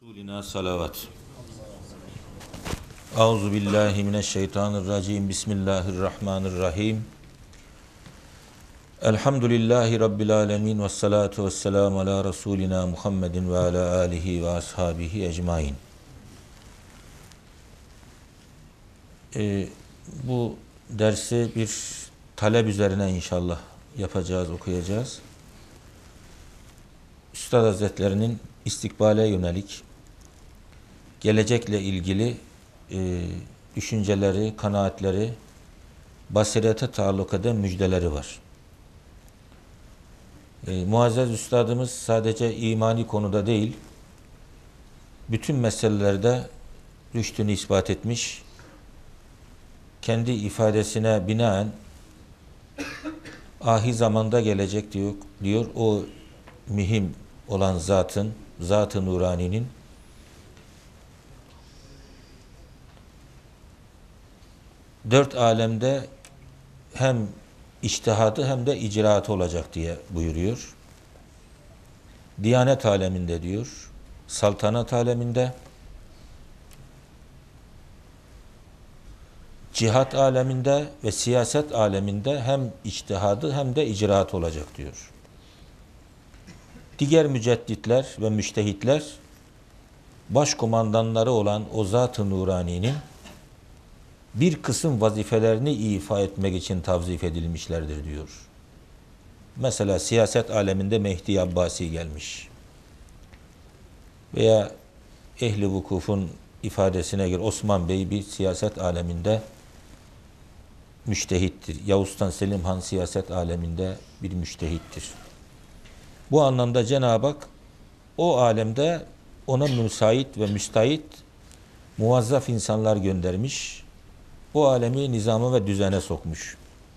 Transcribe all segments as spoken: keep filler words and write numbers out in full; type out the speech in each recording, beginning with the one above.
Resulina salavat. Euzu billahi mineşşeytanirracim. Bismillahirrahmanirrahim. Elhamdülillahi rabbil alamin ve salatu vesselam ala Resulina Muhammedin ve ala alihi ve ashabihi ecmaîn. Ee, bu dersi bir talep üzerine inşallah yapacağız, okuyacağız. Üstad Hazretlerinin istikbale yönelik, gelecekle ilgili e, düşünceleri, kanaatleri, basirete taalluk eden müjdeleri var. E, Muazzez Üstadımız sadece imani konuda değil, bütün meselelerde rüştünü ispat etmiş, kendi ifadesine binaen ahir zamanda gelecek diyor, diyor o mühim olan zatın, Zat-ı Nurani'nin dört alemde hem içtihadı hem de icraatı olacak diye buyuruyor. Diyanet aleminde diyor, saltanat aleminde, cihat aleminde ve siyaset aleminde hem içtihadı hem de icraat olacak diyor. Diğer mücedditler ve müştehitler başkumandanları olan o Zat-ı Nurani'nin bir kısım vazifelerini ifa etmek için tavzif edilmişlerdir diyor. Mesela siyaset aleminde Mehdi Abbasi gelmiş. Veya ehli vukufun ifadesine göre Osman Bey bir siyaset aleminde müştehittir. Yavuz Sultan Selim Han siyaset aleminde bir müştehittir. Bu anlamda Cenab-ı Hak o alemde ona müsait ve müstahit muvazzaf insanlar göndermiş. O alemi nizama ve düzene sokmuş.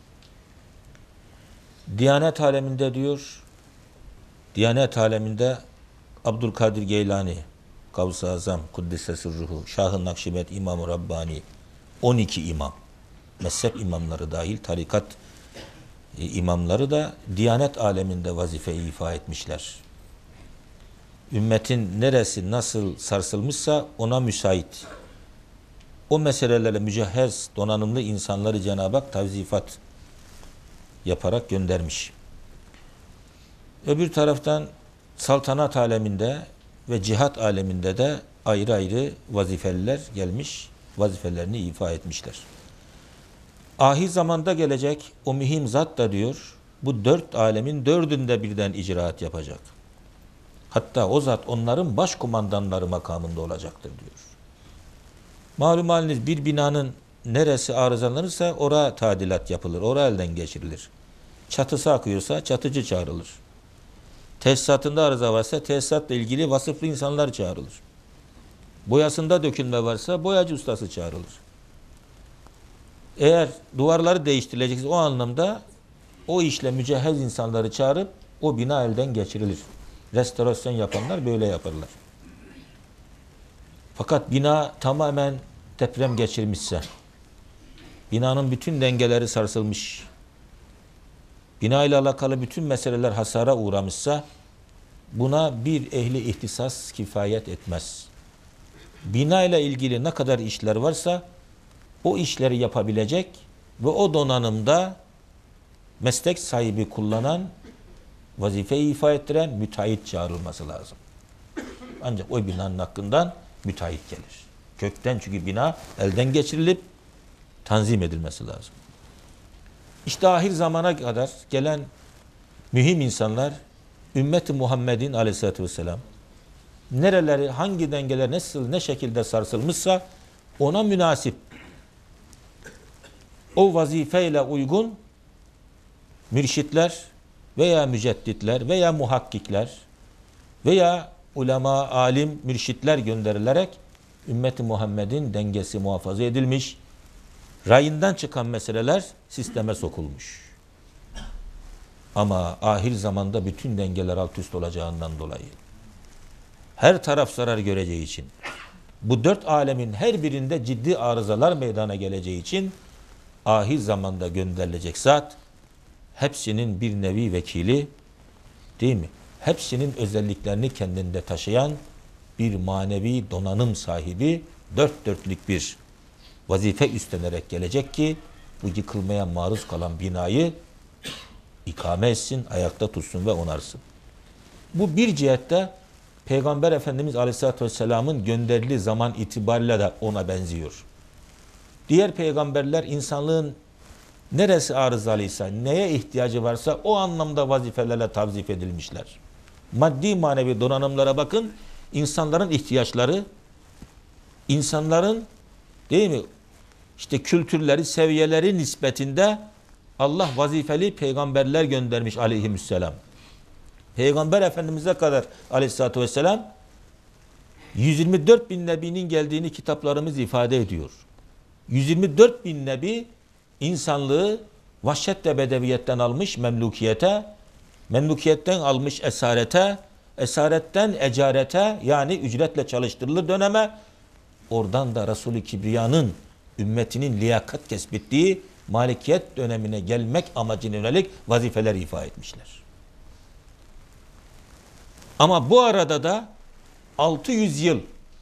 Diyanet aleminde diyor, Diyanet aleminde Abdülkadir Geylani, Gavs-ı Azam, Kuddise Sırruhu, Şah-ı Nakşibend, İmam-ı Rabbani, on iki imam, mezhep imamları dahil, tarikat imamları da Diyanet aleminde vazife ifa etmişler. Ümmetin neresi nasıl sarsılmışsa ona müsait, o meselelerle mücehhez, donanımlı insanları Cenab-ı Hak tavzifat yaparak göndermiş. Öbür taraftan saltanat aleminde ve cihat aleminde de ayrı ayrı vazifeliler gelmiş, vazifelerini ifa etmişler. Ahir zamanda gelecek o mühim zat da diyor, bu dört alemin dördünde birden icraat yapacak. Hatta o zat onların başkumandanları makamında olacaktır diyor. Malum haliniz bir binanın neresi arızalanırsa oraya tadilat yapılır, oraya elden geçirilir. Çatısı akıyorsa çatıcı çağrılır. Tesisatında arıza varsa tesisatla ilgili vasıflı insanlar çağrılır. Boyasında dökülme varsa boyacı ustası çağrılır. Eğer duvarları değiştirilecekse o anlamda o işle mücehhez insanları çağırıp o bina elden geçirilir. Restorasyon yapanlar böyle yaparlar. Fakat bina tamamen deprem geçirmişse, binanın bütün dengeleri sarsılmış, bina ile alakalı bütün meseleler hasara uğramışsa, buna bir ehli ihtisas kifayet etmez. Bina ile ilgili ne kadar işler varsa, o işleri yapabilecek ve o donanımda meslek sahibi kullanan, vazifeyi ifa ettiren müteahhit çağrılması lazım. Ancak o binanın hakkından müteahhit gelir. Kökten, çünkü bina elden geçirilip tanzim edilmesi lazım. İşte ahir zamana kadar gelen mühim insanlar ümmeti Muhammed'in aleyhissalatü vesselam nereleri, hangi dengeler nasıl, ne şekilde sarsılmışsa ona münasip, o vazifeyle uygun mürşitler veya mücedditler veya muhakkikler veya ulema, alim, mürşitler gönderilerek ümmeti Muhammed'in dengesi muhafaza edilmiş, rayından çıkan meseleler sisteme sokulmuş. Ama ahir zamanda bütün dengeler alt üst olacağından dolayı, her taraf zarar göreceği için, bu dört alemin her birinde ciddi arızalar meydana geleceği için ahir zamanda gönderilecek zat hepsinin bir nevi vekili, değil mi? Hepsinin özelliklerini kendinde taşıyan bir manevi donanım sahibi, dört dörtlük bir vazife üstlenerek gelecek ki bu yıkılmaya maruz kalan binayı ikame etsin, ayakta tutsun ve onarsın. Bu bir cihette Peygamber Efendimiz Aleyhisselatü Vesselam'ın gönderili zaman itibariyle de ona benziyor. Diğer peygamberler insanlığın neresi arızalıysa, neye ihtiyacı varsa o anlamda vazifelerle tavzif edilmişler. Maddi manevi donanımlara bakın, insanların ihtiyaçları, insanların değil mi, işte kültürleri, seviyeleri nispetinde Allah vazifeli peygamberler göndermiş aleyhisselam. Peygamber Efendimiz'e kadar aleyhissalatü vesselam yüz yirmi dört bin nebinin geldiğini kitaplarımız ifade ediyor. yüz yirmi dört bin nebi insanlığı vahşet ve bedeviyetten almış memlukiyete, memlukiyetten almış esarete, esaretten ecarete, yani ücretle çalıştırılır döneme, oradan da Resul-i Kibriya'nın ümmetinin liyakat kesbettiği malikiyet dönemine gelmek amacına yönelik vazifeler ifa etmişler. Ama bu arada da altı yüz yıl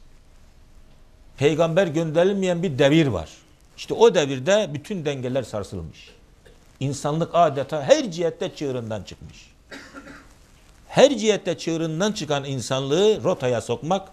peygamber gönderilmeyen bir devir var. İşte o devirde bütün dengeler sarsılmış. İnsanlık adeta her cihette çığırından çıkmış. Her cihette çığırından çıkan insanlığı rotaya sokmak,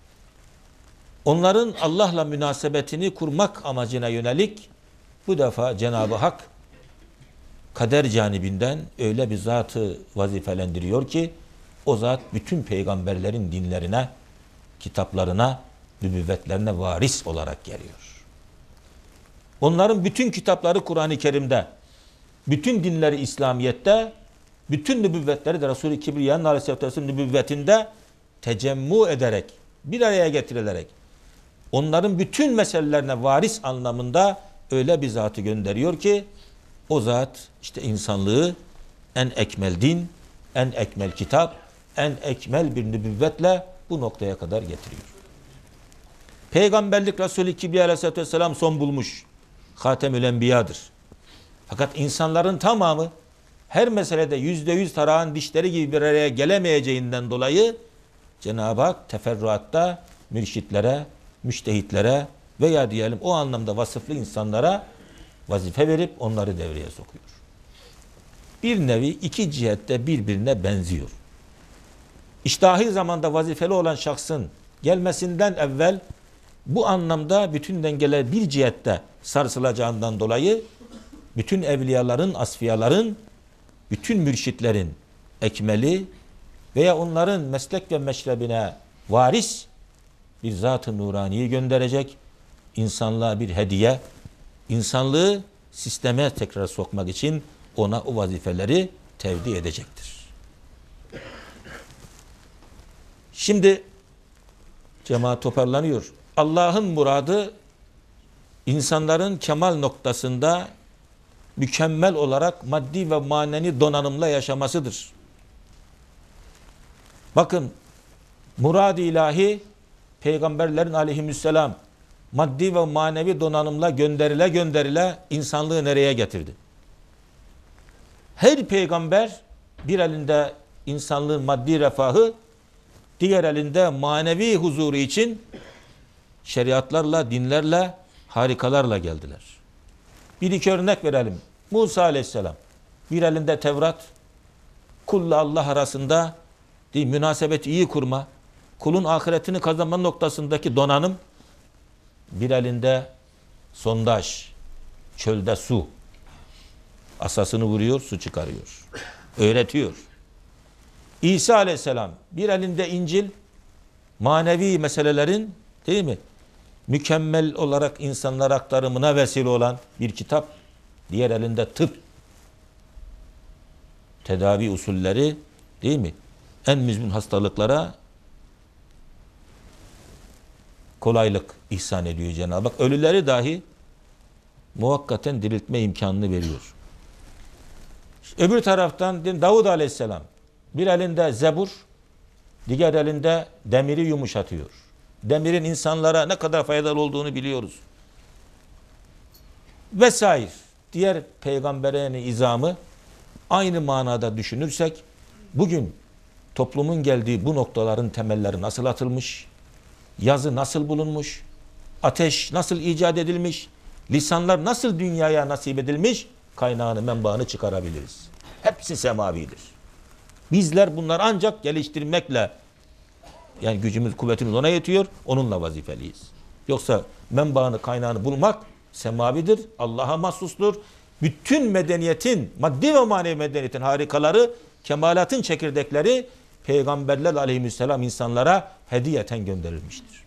onların Allah'la münasebetini kurmak amacına yönelik bu defa Cenab-ı Hak kader canibinden öyle bir zatı vazifelendiriyor ki o zat bütün peygamberlerin dinlerine, kitaplarına, nübüvvetlerine varis olarak geliyor. Onların bütün kitapları Kur'an-ı Kerim'de, bütün dinleri İslamiyet'te, bütün nübüvvetleri de Resul-i Kibriya'nın Aleyhisselatü Vesselam nübüvvetinde tecemmu ederek, bir araya getirilerek onların bütün meselelerine varis anlamında öyle bir zatı gönderiyor ki o zat işte insanlığı en ekmel din, en ekmel kitap, en ekmel bir nübüvvetle bu noktaya kadar getiriyor. Peygamberlik Resul-i Kibriya Aleyhisselatü Vesselam son bulmuş. Hatemül Enbiya'dır. Fakat insanların tamamı her meselede yüzde yüz tarağın dişleri gibi bir araya gelemeyeceğinden dolayı Cenab-ı Hak teferruatta mürşitlere, müştehitlere veya diyelim o anlamda vasıflı insanlara vazife verip onları devreye sokuyor. Bir nevi iki cihette birbirine benziyor. İştahi zamanda vazifeli olan şahsın gelmesinden evvel bu anlamda bütün dengeler bir cihette sarsılacağından dolayı bütün evliyaların, asfiyaların, bütün mürşitlerin ekmeli veya onların meslek ve meşrebine varis bir zat-ı nuraniyi gönderecek, insanlığa bir hediye, insanlığı sisteme tekrar sokmak için ona o vazifeleri tevdi edecektir. Şimdi cemaat toparlanıyor. Allah'ın muradı insanların kemal noktasında mükemmel olarak maddi ve manevi donanımla yaşamasıdır. Bakın, murad-ı ilahi peygamberlerin aleyhisselam maddi ve manevi donanımla gönderile gönderile insanlığı nereye getirdi? Her peygamber bir elinde insanlığın maddi refahı, diğer elinde manevi huzuru için şeriatlarla, dinlerle, harikalarla geldiler. Bir iki örnek verelim. Musa Aleyhisselam bir elinde Tevrat, kulla Allah arasında değil, münasebeti iyi kurma, kulun ahiretini kazanma noktasındaki donanım, bir elinde sondaj, çölde su, asasını vuruyor, su çıkarıyor, öğretiyor. İsa Aleyhisselam bir elinde İncil, manevi meselelerin değil mi, mükemmel olarak insanlara aktarımına vesile olan bir kitap, diğer elinde tıp, tedavi usulleri değil mi, en müzmin hastalıklara kolaylık ihsan ediyor Cenab-ı Hak. Ölüleri dahi muhakkaten diriltme imkanını veriyor. Öbür taraftan Davud Aleyhisselam bir elinde zebur, diğer elinde demiri yumuşatıyor. Demirin insanlara ne kadar faydalı olduğunu biliyoruz. Vesaire. Diğer peygamberin izamı aynı manada düşünürsek bugün toplumun geldiği bu noktaların temelleri nasıl atılmış? yazı nasıl bulunmuş, ateş nasıl icat edilmiş, lisanlar nasıl dünyaya nasip edilmiş, kaynağını, menbaını çıkarabiliriz. Hepsi semavidir. Bizler bunları ancak geliştirmekle, yani gücümüz, kuvvetimiz ona yetiyor, onunla vazifeliyiz. Yoksa menbaını, kaynağını bulmak semavidir, Allah'a mahsustur. Bütün medeniyetin, maddi ve manevi medeniyetin harikaları, kemalatın çekirdekleri Peygamberler aleyhisselam insanlara hediyeten gönderilmiştir.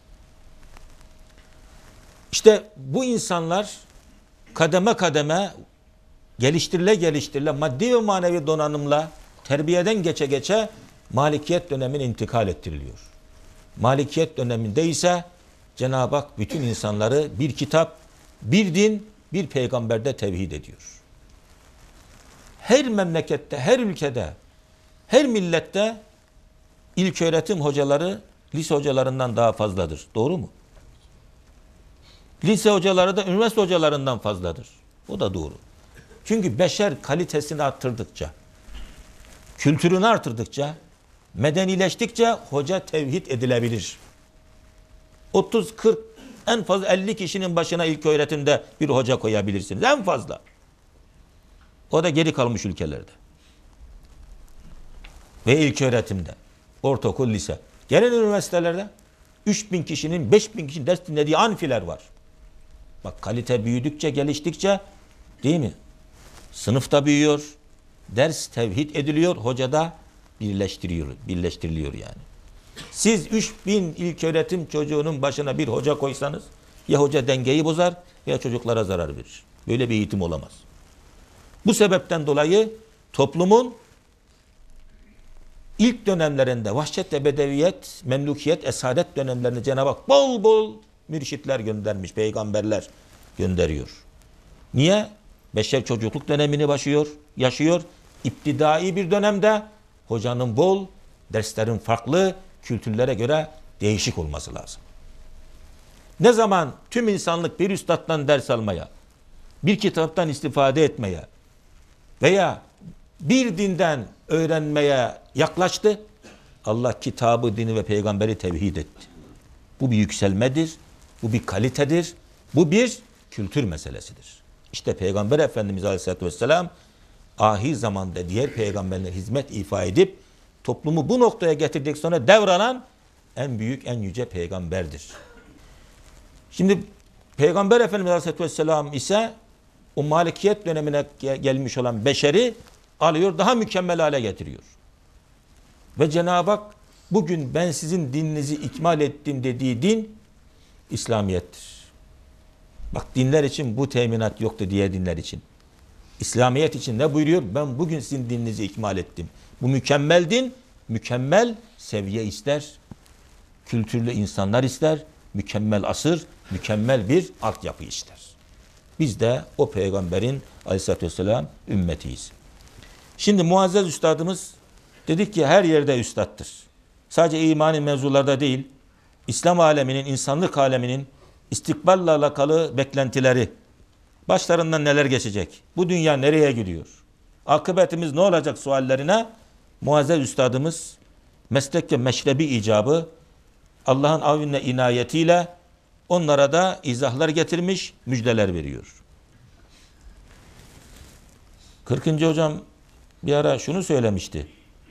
İşte bu insanlar kademe kademe geliştirile geliştirile maddi ve manevi donanımla terbiyeden geçe geçe Malikiyet dönemine intikal ettiriliyor. Malikiyet döneminde ise Cenab-ı Hak bütün insanları bir kitap, bir din, bir peygamberde tevhid ediyor. Her memlekette, her ülkede, her millette ilköğretim hocaları lise hocalarından daha fazladır. Doğru mu? Lise hocaları da üniversite hocalarından fazladır. O da doğru. Çünkü beşer kalitesini arttırdıkça, kültürünü artırdıkça, medenileştikçe hoca tevhid edilebilir. otuz kırk en fazla elli kişinin başına ilköğretimde bir hoca koyabilirsiniz. En fazla. O da geri kalmış ülkelerde. Ve ilköğretimde. Ortaokul, lise. Gelen üniversitelerde üç bin kişinin, beş bin kişinin ders dinlediği anfiler var. Bak kalite büyüdükçe, geliştikçe, değil mi? Sınıfta büyüyor. Ders tevhid ediliyor. Hoca da birleştiriyor, birleştiriliyor yani. Siz üç bin ilköğretim çocuğunun başına bir hoca koysanız ya hoca dengeyi bozar ya çocuklara zarar verir. Böyle bir eğitim olamaz. Bu sebepten dolayı toplumun ilk dönemlerinde vahşet ve bedeviyet, memlukiyet, esadet dönemlerinde Cenab-ı Hak bol bol mürşitler göndermiş, peygamberler gönderiyor. Niye? Beşer çocukluk dönemini başlıyor, yaşıyor. İptidai bir dönemde hocanın bol, derslerin farklı, kültürlere göre değişik olması lazım. Ne zaman tüm insanlık bir üstattan ders almaya, bir kitaptan istifade etmeye veya bir dinden öğrenmeye yaklaştı, Allah kitabı, dini ve peygamberi tevhid etti. Bu bir yükselmedir, bu bir kalitedir, bu bir kültür meselesidir. İşte Peygamber Efendimiz Aleyhisselatü Vesselam ahir zamanda diğer peygamberlere hizmet ifa edip toplumu bu noktaya getirdikten sonra devralan en büyük, en yüce peygamberdir. Şimdi Peygamber Efendimiz Aleyhisselatü Vesselam ise o malikiyet dönemine gelmiş olan beşeri alıyor, daha mükemmel hale getiriyor. Ve Cenab-ı Hak bugün ben sizin dininizi ikmal ettim dediği din İslamiyettir. Bak dinler için bu teminat yoktu diğer dinler için. İslamiyet için ne buyuruyor? Ben bugün sizin dininizi ikmal ettim. Bu mükemmel din, mükemmel seviye ister. Kültürlü insanlar ister. Mükemmel asır, mükemmel bir altyapı ister. Biz de o peygamberin aleyhissalatü vesselam ümmetiyiz. Şimdi Muazzez Üstadımız dedik ki her yerde üstattır. Sadece imani mevzularda değil, İslam aleminin, insanlık aleminin istikballe alakalı beklentileri, başlarından neler geçecek, bu dünya nereye gidiyor, akıbetimiz ne olacak suallerine Muazzez Üstadımız meslek ve meşrebi icabı Allah'ın avnine inayetiyle onlara da izahlar getirmiş, müjdeler veriyor. kırkıncı hocam bir ara şunu söylemişti.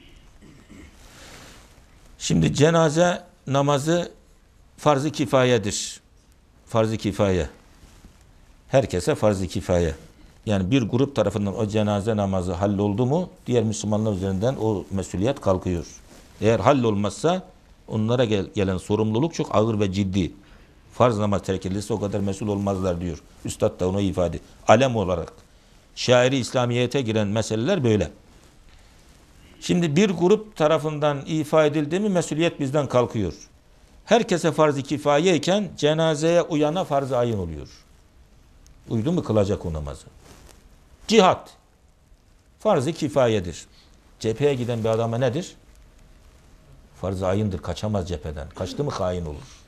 Şimdi cenaze namazı farz-ı kifayedir. Farz-ı kifaye. Herkese farz-ı kifaye. Yani bir grup tarafından o cenaze namazı halloldu mu diğer Müslümanlar üzerinden o mesuliyet kalkıyor. Eğer hallolmazsa onlara gel, gelen sorumluluk çok ağır ve ciddi. Farz namaz terk edilirse o kadar mesul olmazlar diyor. Üstad da onu ifade. Alem olarak şairi İslamiyet'e giren meseleler böyle. Şimdi bir grup tarafından ifa edildi mi mesuliyet bizden kalkıyor. Herkese farz-ı kifaye iken cenazeye uyana farz-ı ayın oluyor. Uydu mu kılacak o namazı. Cihat farz-ı kifayedir. Cepheye giden bir adama nedir? Farz-ı ayındır. Kaçamaz cepheden. Kaçtı mı hain olur.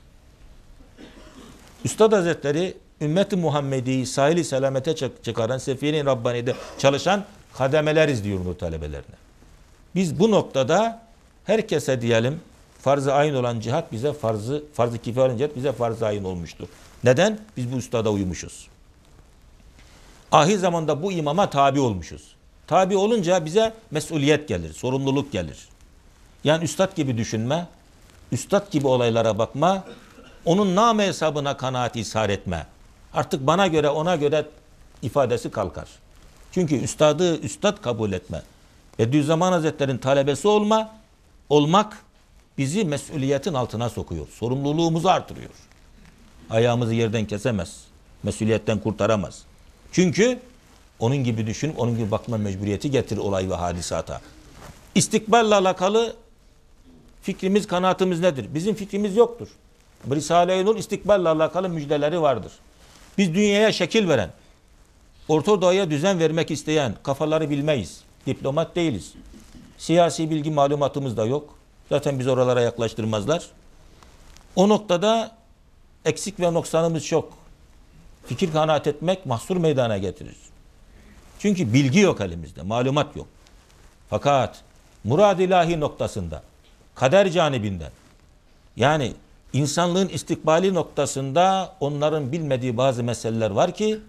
Üstad Hazretleri ümmeti Muhammedi'yi sahili selamete çıkaran, Sefiye-i Rabbani'de çalışan kademeleriz diyor bu talebelerine. Biz bu noktada herkese diyelim farz-ı ayn olan cihat bize farzı farz-ı kifaye olan cihat bize farz-ı ayn olmuştur. Neden? Biz bu üstada uymuşuz. Ahir zamanda bu imama tabi olmuşuz. Tabi olunca bize mesuliyet gelir, sorumluluk gelir. Yani üstad gibi düşünme, üstad gibi olaylara bakma, onun name hesabına kanaat ishar etme. Artık bana göre, ona göre ifadesi kalkar. Çünkü üstadı üstad kabul etme. Bediüzzaman Hazretleri'nin talebesi olma, olmak bizi mesuliyetin altına sokuyor. Sorumluluğumuzu artırıyor. Ayağımızı yerden kesemez. Mesuliyetten kurtaramaz. Çünkü onun gibi düşünüp onun gibi bakma mecburiyeti getirir olay ve hadisata. İstikballe alakalı fikrimiz, kanaatimiz nedir? Bizim fikrimiz yoktur. Risale-i Nur istikballe alakalı müjdeleri vardır. Biz dünyaya şekil veren, Orta Doğu'ya düzen vermek isteyen kafaları bilmeyiz. Diplomat değiliz. Siyasi bilgi malumatımız da yok. Zaten biz oralara yaklaştırmazlar. O noktada eksik ve noksanımız çok. Fikir kanaat etmek mahsur meydana getirir. Çünkü bilgi yok elimizde, malumat yok. Fakat murad ilahi noktasında, kader canibinden, yani insanlığın istikbali noktasında onların bilmediği bazı meseleler var ki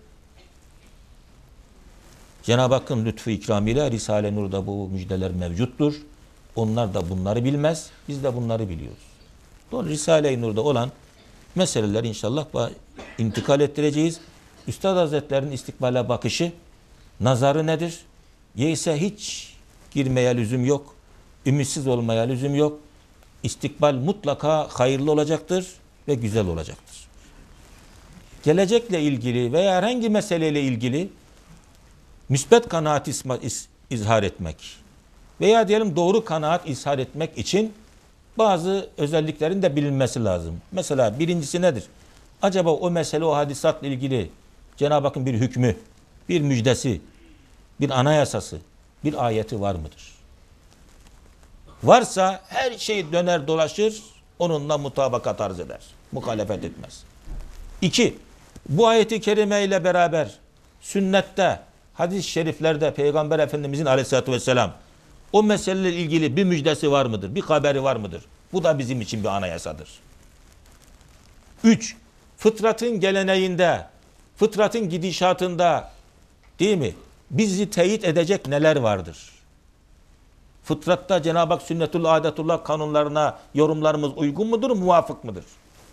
Cenab-ı Hakk'ın lütfu ikramıyla Risale-i Nur'da bu müjdeler mevcuttur. Onlar da bunları bilmez, biz de bunları biliyoruz. Dolayısıyla Risale-i Nur'da olan meseleler inşallah intikal ettireceğiz. Üstad Hazretleri'nin istikbale bakışı, nazarı nedir? Yeyse hiç girmeye lüzum yok. Ümitsiz olmaya lüzum yok. İstikbal mutlaka hayırlı olacaktır ve güzel olacaktır. Gelecekle ilgili veya herhangi meseleyle ilgili müsbet kanaat izhar etmek veya diyelim doğru kanaat izhar etmek için bazı özelliklerin de bilinmesi lazım. Mesela birincisi nedir? Acaba o mesele, o hadisatla ilgili Cenab-ı Hakk'ın bir hükmü, bir müjdesi, bir anayasası, bir ayeti var mıdır? Varsa her şey döner dolaşır, onunla mutabakat arz eder. Muhalefet etmez. İki, bu ayeti kerime ile beraber sünnette, hadis-i şeriflerde Peygamber Efendimizin aleyhissalatü vesselam o meseleyle ilgili bir müjdesi var mıdır? Bir haberi var mıdır? Bu da bizim için bir anayasadır. Üç, fıtratın geleneğinde, fıtratın gidişatında değil mi? Bizi teyit edecek neler vardır? Fıtratta Cenab-ı Hak sünnetullah, adetullah kanunlarına yorumlarımız uygun mudur, muvafık mıdır?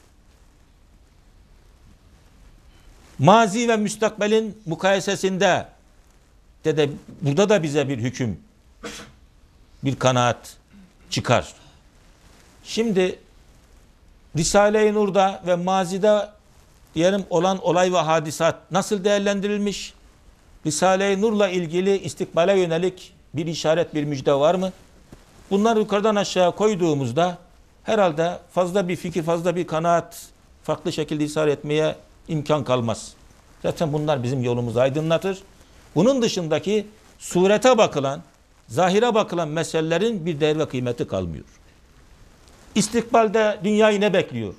Mazi ve müstakbelin mukayesesinde de, de burada da bize bir hüküm, bir kanaat çıkar. Şimdi Risale-i Nur'da ve mazide diyelim olan olay ve hadisat nasıl değerlendirilmiş? Risale-i Nur'la ilgili istikbale yönelik bir işaret, bir müjde var mı? Bunları yukarıdan aşağı koyduğumuzda herhalde fazla bir fikir, fazla bir kanaat farklı şekilde ishar etmeye imkan kalmaz. Zaten bunlar bizim yolumuzu aydınlatır. Bunun dışındaki surete bakılan, zahire bakılan meselelerin bir değer ve kıymeti kalmıyor. İstikbalde dünyayı ne bekliyor?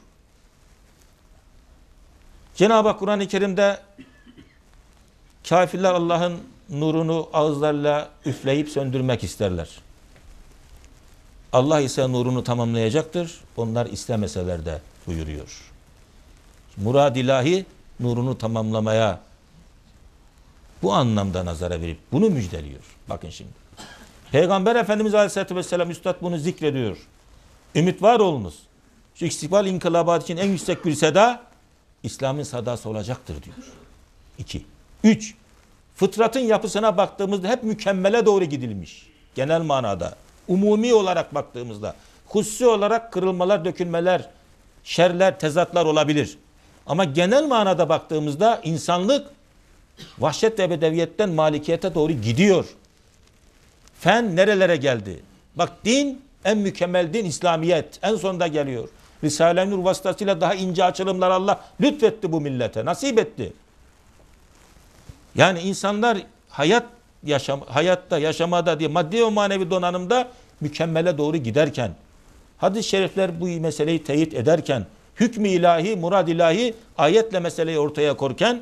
Cenab-ı Hak Kur'an-ı Kerim'de kafirler Allah'ın nurunu ağızlarıyla üfleyip söndürmek isterler. Allah ise nurunu tamamlayacaktır. Onlar istemeseler de buyuruyor. Murad ilahi nurunu tamamlamaya bu anlamda nazara verip bunu müjdeliyor. Bakın şimdi. Peygamber Efendimiz Aleyhisselatü Vesselam Üstad bunu zikrediyor. Ümit var olunuz. Şu istikbal inkılabat için en yüksek bir seda İslam'ın sadası olacaktır diyor. İki. Üç. Fıtratın yapısına baktığımızda hep mükemmele doğru gidilmiş. Genel manada. Umumi olarak baktığımızda. Hususi olarak kırılmalar, dökülmeler, şerler, tezatlar olabilir. Ama genel manada baktığımızda insanlık vahşet ve bedeviyetten malikiyete doğru gidiyor. Fen nerelere geldi? Bak din, en mükemmel din İslamiyet. En sonunda geliyor. Risale-i Nur vasıtasıyla daha ince açılımlar Allah lütfetti bu millete. Nasip etti. Yani insanlar hayat yaşam, hayatta, yaşamada diye maddi ve manevi donanımda mükemmele doğru giderken, hadis-i şerifler bu meseleyi teyit ederken, hükmü ilahi, murad ilahi ayetle meseleyi ortaya korken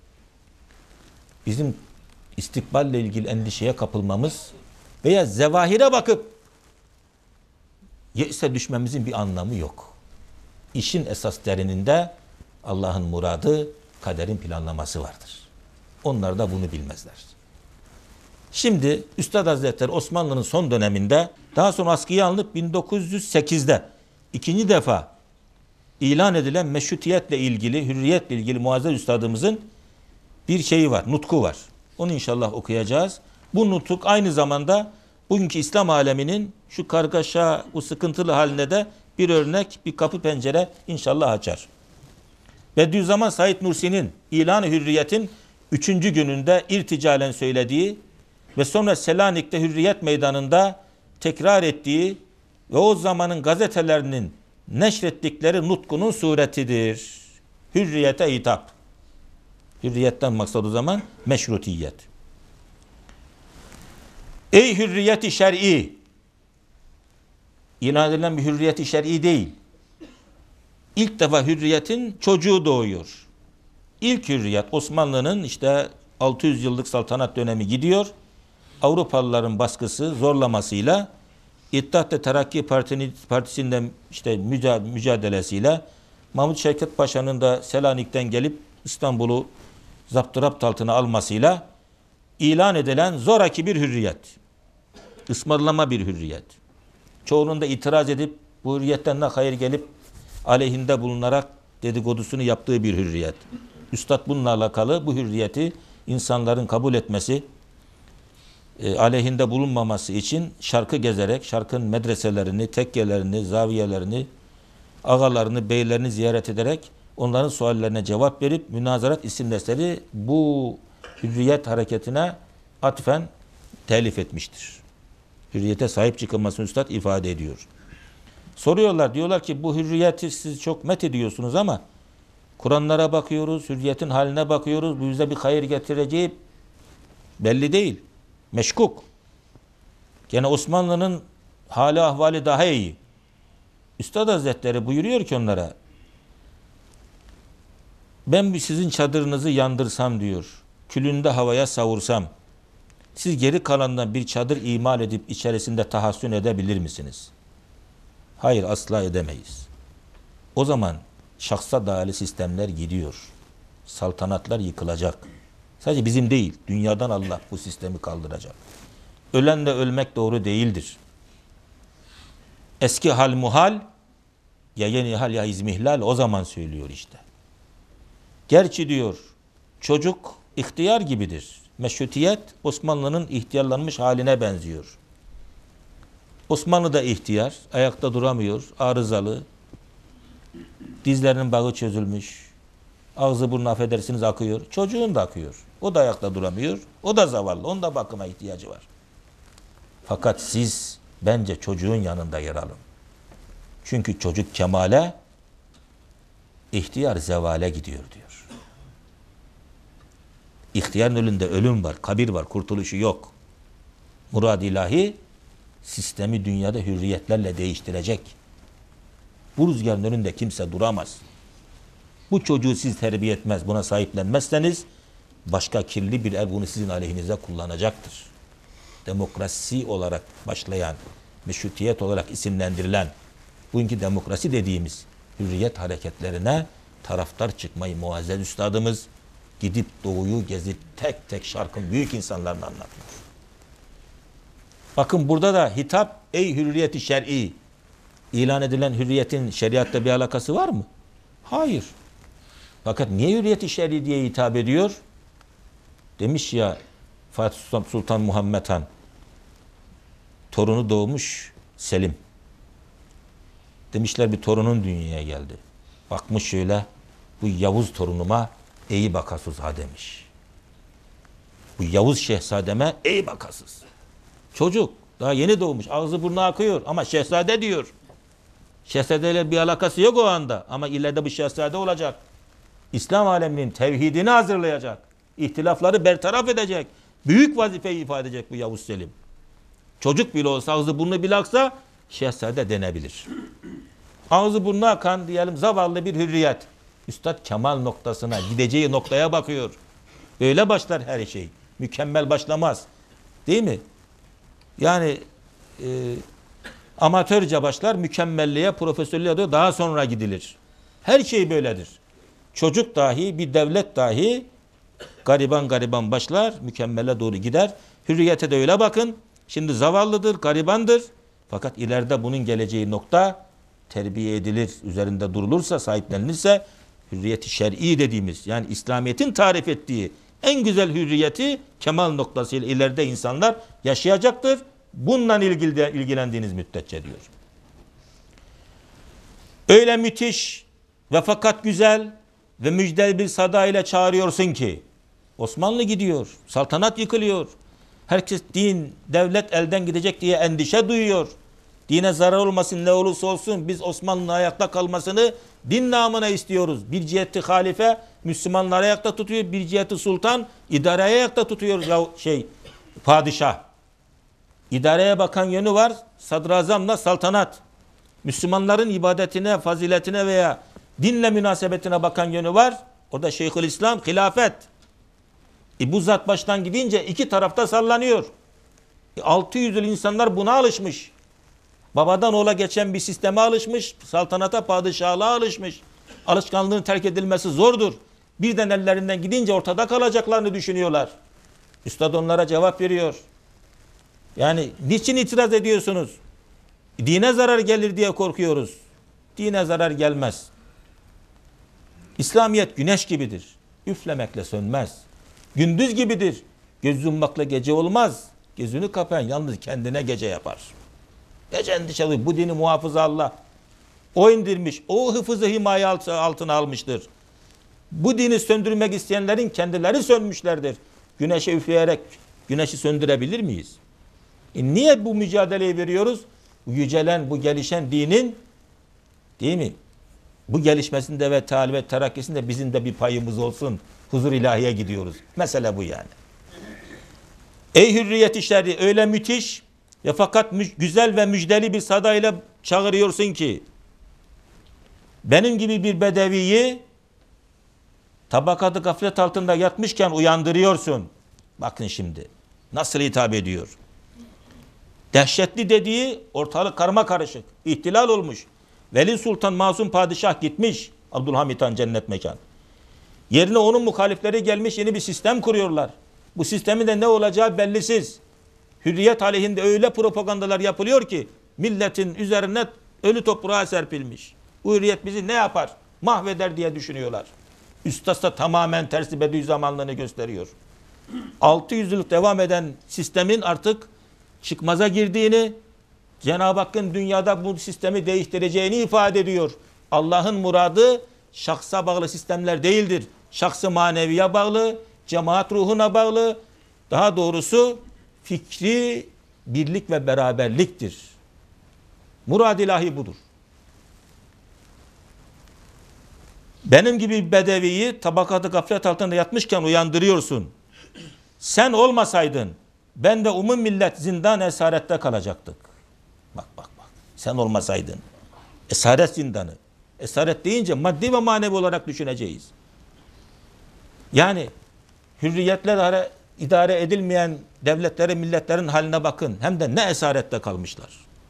bizim istikballe ilgili endişeye kapılmamız veya zevahire bakıp Yekse düşmemizin bir anlamı yok. İşin esas derininde Allah'ın muradı, kaderin planlaması vardır. Onlar da bunu bilmezler. Şimdi Üstad Hazretleri Osmanlı'nın son döneminde, daha sonra askıya alınıp bin dokuz yüz sekizde ikinci defa ilan edilen meşrutiyetle ilgili, hürriyetle ilgili Muazzez Üstadımızın bir şeyi var, nutku var. Onu inşallah okuyacağız. Bu nutuk aynı zamanda bugünkü İslam aleminin şu kargaşa, bu sıkıntılı haline de bir örnek, bir kapı pencere inşallah açar. Bediüzzaman Said Nursi'nin İlan-ı Hürriyet'in üçüncü gününde irticalen söylediği ve sonra Selanik'te Hürriyet Meydanı'nda tekrar ettiği ve o zamanın gazetelerinin neşrettikleri nutkunun suretidir. Hürriyete hitap. Hürriyetten maksat o zaman meşrutiyet. Ey hürriyeti şer'i! İlan edilen bir hürriyeti şer'i değil. İlk defa hürriyetin çocuğu doğuyor. İlk hürriyet Osmanlı'nın işte altı yüz yıllık saltanat dönemi gidiyor. Avrupalıların baskısı, zorlamasıyla İttihat-ı Terakki Partisi'nden işte mücadelesiyle Mahmut Şevket Paşa'nın da Selanik'ten gelip İstanbul'u zapturapt altına almasıyla ilan edilen zoraki bir hürriyet. Ismarlama bir hürriyet. Çoğunun da itiraz edip bu hürriyetten de hayır gelip aleyhinde bulunarak dedikodusunu yaptığı bir hürriyet. Üstad bununla alakalı bu hürriyeti insanların kabul etmesi, e, aleyhinde bulunmaması için şarkı gezerek, şarkın medreselerini, tekkelerini, zaviyelerini, ağalarını, beylerini ziyaret ederek onların suallerine cevap verip Münazarat isimli eseri bu hürriyet hareketine atfen telif etmiştir. Hürriyete sahip çıkılmasını Üstad ifade ediyor. Soruyorlar, diyorlar ki bu hürriyeti siz çok met ediyorsunuz ama Kur'anlara bakıyoruz, hürriyetin haline bakıyoruz, bu bize bir hayır getireceği belli değil. Meşkuk. Gene Osmanlı'nın hali ahvali daha iyi. Üstad Hazretleri buyuruyor ki onlara, ben bir sizin çadırınızı yandırsam diyor, külünde havaya savursam, siz geri kalandan bir çadır imal edip içerisinde tahassün edebilir misiniz? Hayır, asla edemeyiz. O zaman şahsa dayalı sistemler gidiyor. Saltanatlar yıkılacak. Sadece bizim değil, dünyadan Allah bu sistemi kaldıracak. Ölenle ölmek doğru değildir. Eski hal muhal, ya yeni hal ya izmihlal, o zaman söylüyor işte. Gerçi diyor, çocuk ihtiyar gibidir. Meşrutiyet Osmanlı'nın ihtiyarlanmış haline benziyor. Osmanlı da ihtiyar, ayakta duramıyor, arızalı, dizlerinin bağı çözülmüş, ağzı burnu affedersiniz akıyor, çocuğun da akıyor. O da ayakta duramıyor, o da zavallı, onun da bakıma ihtiyacı var. Fakat siz bence çocuğun yanında yer alın. Çünkü çocuk kemale, ihtiyar zevale gidiyor diyor. İhtiyarın önünde ölüm var, kabir var, kurtuluşu yok. Murad ilahi sistemi dünyada hürriyetlerle değiştirecek. Bu rüzgarın önünde kimse duramaz. Bu çocuğu siz terbiye etmez, buna sahiplenmezseniz başka kirli bir el bunu sizin aleyhinize kullanacaktır. Demokrasi olarak başlayan, meşrutiyet olarak isimlendirilen bugünkü demokrasi dediğimiz hürriyet hareketlerine taraftar çıkmayı Muazzez Üstadımız gidip doğuyu gezip tek tek şarkın büyük insanlarını anlatıyor. Bakın burada da hitap ey hürriyeti şer'i. İlan edilen hürriyetin şeriatta bir alakası var mı? Hayır. Fakat niye hürriyeti şer'i diye hitap ediyor? Demiş ya Fatih Sultan Muhammed Han, torunu doğmuş Selim. Demişler bir torunun dünyaya geldi. Bakmış şöyle, bu Yavuz torunuma iyi bakasız ha demiş. Bu Yavuz şehzademe iyi bakasız. Çocuk daha yeni doğmuş, ağzı burnu akıyor ama şehzade diyor. Şehzadeyle bir alakası yok o anda ama ileride bu şehzade olacak. İslam aleminin tevhidini hazırlayacak. İhtilafları bertaraf edecek. Büyük vazifeyi ifade edecek bu Yavuz Selim. Çocuk bile olsa, ağzı burnu bile aksa şehzade denebilir. Ağzı burnu akan diyelim zavallı bir hürriyet. Üstad kemal noktasına, gideceği noktaya bakıyor. Öyle başlar her şey. Mükemmel başlamaz. Değil mi? Yani e, Amatörce başlar, mükemmelliğe, profesörlüğe de daha sonra gidilir. Her şey böyledir. Çocuk dahi, bir devlet dahi gariban gariban başlar, mükemmele doğru gider. Hürriyete de öyle bakın. Şimdi zavallıdır, garibandır. Fakat ileride bunun geleceği nokta terbiye edilir, üzerinde durulursa, sahiplenilirse hürriyeti şer'i dediğimiz, yani İslamiyet'in tarif ettiği en güzel hürriyeti kemal noktasıyla ileride insanlar yaşayacaktır. Bununla ilgili ilgilendiğiniz müddetçe diyor. Öyle müthiş ve fakat güzel ve müjdeli bir sada ile çağırıyorsun ki Osmanlı gidiyor, saltanat yıkılıyor. Herkes din, devlet elden gidecek diye endişe duyuyor. Dine zarar olmasın, ne olursa olsun biz Osmanlı'nın ayakta kalmasını din namına istiyoruz. Bir ciheti halife Müslümanları ayakta tutuyor, bir ciheti sultan idareyi ayakta tutuyor ya şey padişah. İdareye bakan yönü var, sadrazamla saltanat. Müslümanların ibadetine, faziletine veya dinle münasebetine bakan yönü var. O da Şeyhülislam, hilafet. E bu zat baştan gidince iki tarafta sallanıyor. E altı yüz yıl insanlar buna alışmış. Babadan oğula geçen bir sisteme alışmış. Saltanata, padişahlığa alışmış. Alışkanlığın terk edilmesi zordur. Birden ellerinden gidince ortada kalacaklarını düşünüyorlar. Üstad onlara cevap veriyor. Yani niçin itiraz ediyorsunuz? Dine zarar gelir diye korkuyoruz. Dine zarar gelmez. İslamiyet güneş gibidir. Üflemekle sönmez. Gündüz gibidir. Göz yummakla gece olmaz. Gözünü kapayan yalnız kendine gece yapar. Gece endişeli. Bu dini muhafıza Allah. O indirmiş. O hıfızı himaye altına almıştır. Bu dini söndürmek isteyenlerin kendileri sönmüşlerdir. Güneşe üfleyerek güneşi söndürebilir miyiz? E niye bu mücadeleyi veriyoruz? Bu yücelen, bu gelişen dinin, değil mi? Bu gelişmesinde ve talim ve terakkisinde bizim de bir payımız olsun. Huzur ilahiye gidiyoruz. Mesele bu yani. Ey hürriyet işleri öyle müthiş ve fakat güzel ve müjdeli bir sadayla çağırıyorsun ki benim gibi bir bedeviyi tabakatı gaflet altında yatmışken uyandırıyorsun. Bakın şimdi nasıl hitap ediyor. Dehşetli dediği ortalık karma karışık. İhtilal olmuş. Veli Sultan Masum Padişah gitmiş. Abdülhamit Han cennet mekan. Yerine onun muhalifleri gelmiş, yeni bir sistem kuruyorlar. Bu sistemin de ne olacağı bellisiz. Hürriyet aleyhinde öyle propagandalar yapılıyor ki milletin üzerine ölü toprağa serpilmiş. Bu hürriyet bizi ne yapar? Mahveder diye düşünüyorlar. Üstad da tamamen tersi Bediüzzamanlığını gösteriyor. altı yüz yıl devam eden sistemin artık çıkmaza girdiğini, Cenab-ı Hakk'ın dünyada bu sistemi değiştireceğini ifade ediyor. Allah'ın muradı şahsa bağlı sistemler değildir. Şahsı maneviye bağlı, cemaat ruhuna bağlı, daha doğrusu fikri birlik ve beraberliktir. Murad ilahi budur. Benim gibi bedeviyi tabakatı gaflet altında yatmışken uyandırıyorsun. Sen olmasaydın ben de umum millet zindan esarette kalacaktık. Bak bak bak. Sen olmasaydın. Esaret zindanı. Esaret deyince maddi ve manevi olarak düşüneceğiz. Yani hürriyetle idare edilmeyen devletlerin, milletlerin haline bakın. Hem de ne esarette kalmışlar.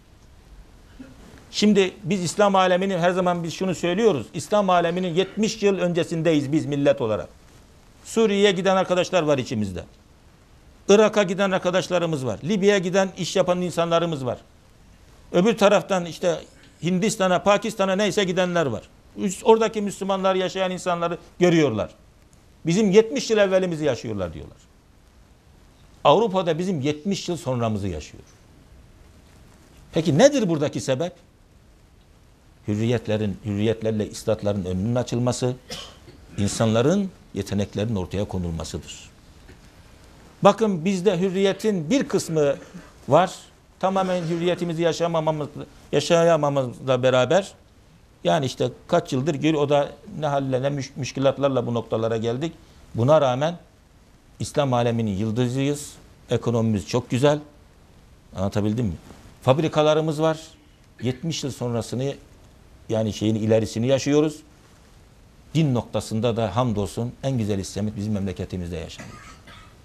Şimdi biz İslam aleminin her zaman biz şunu söylüyoruz. İslam aleminin yetmiş yıl öncesindeyiz biz millet olarak. Suriye'ye giden arkadaşlar var içimizde. Irak'a giden arkadaşlarımız var. Libya'ya giden iş yapan insanlarımız var. Öbür taraftan işte Hindistan'a, Pakistan'a neyse gidenler var. Oradaki Müslümanlar, yaşayan insanları görüyorlar. Bizim yetmiş yıl evvelimizi yaşıyorlar diyorlar. Avrupa'da bizim yetmiş yıl sonramızı yaşıyor. Peki nedir buradaki sebep? Hürriyetlerin, hürriyetlerle istatların önünün açılması, insanların yeteneklerinin ortaya konulmasıdır. Bakın bizde hürriyetin bir kısmı var. Tamamen hürriyetimizi yaşamamamız, yaşayamamamızla beraber yani işte kaç yıldır gör o da ne halle ne müş, müşkilatlarla bu noktalara geldik. Buna rağmen İslam aleminin yıldızıyız. Ekonomimiz çok güzel. Anlatabildim mi? Fabrikalarımız var. yetmiş yıl sonrasını yani şeyin ilerisini yaşıyoruz. Din noktasında da hamdolsun en güzel İslamiyet bizim memleketimizde yaşanıyor.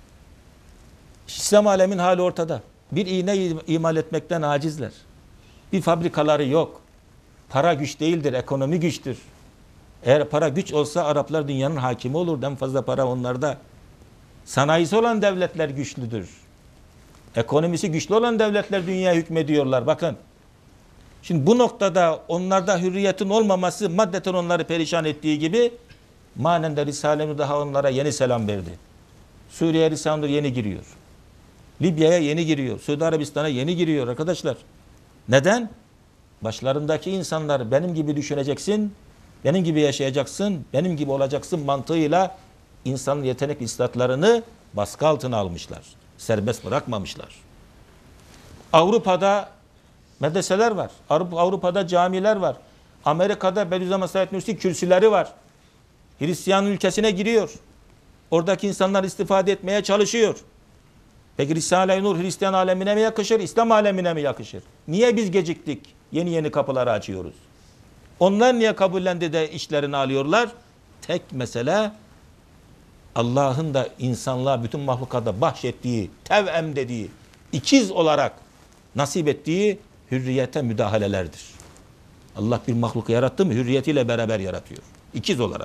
İslam alemin hali ortada. Bir iğne imal etmekten acizler. Bir fabrikaları yok. Para güç değildir, ekonomi güçtür. Eğer para güç olsa Araplar dünyanın hakimi olurdu. En fazla para onlarda. Sanayisi olan devletler güçlüdür. Ekonomisi güçlü olan devletler dünyaya hükmediyorlar. Bakın. Şimdi bu noktada onlarda hürriyetin olmaması maddeten onları perişan ettiği gibi manen de Risale-i daha onlara yeni selam verdi. Suriye Risale-i yeni giriyor. Libya'ya yeni giriyor. Suudi Arabistan'a yeni giriyor arkadaşlar. Neden? Başlarındaki insanlar benim gibi düşüneceksin, benim gibi yaşayacaksın, benim gibi olacaksın mantığıyla insanın yetenek istatlarını baskı altına almışlar. Serbest bırakmamışlar. Avrupa'da medreseler var. Avrupa'da camiler var. Amerika'da Bediüzzaman Said Nursi kürsüleri var. Hristiyan ülkesine giriyor. Oradaki insanlar istifade etmeye çalışıyor. Peki Risale-i Nur Hristiyan alemine mi yakışır, İslam alemine mi yakışır? Niye biz geciktik? Yeni yeni kapıları açıyoruz. Onlar niye kabullendi de işlerini alıyorlar? Tek mesele Allah'ın da insanlığa bütün mahlukata bahşettiği, tevem dediği, ikiz olarak nasip ettiği hürriyete müdahalelerdir. Allah bir mahluku yarattı mı hürriyetiyle beraber yaratıyor. İkiz olarak.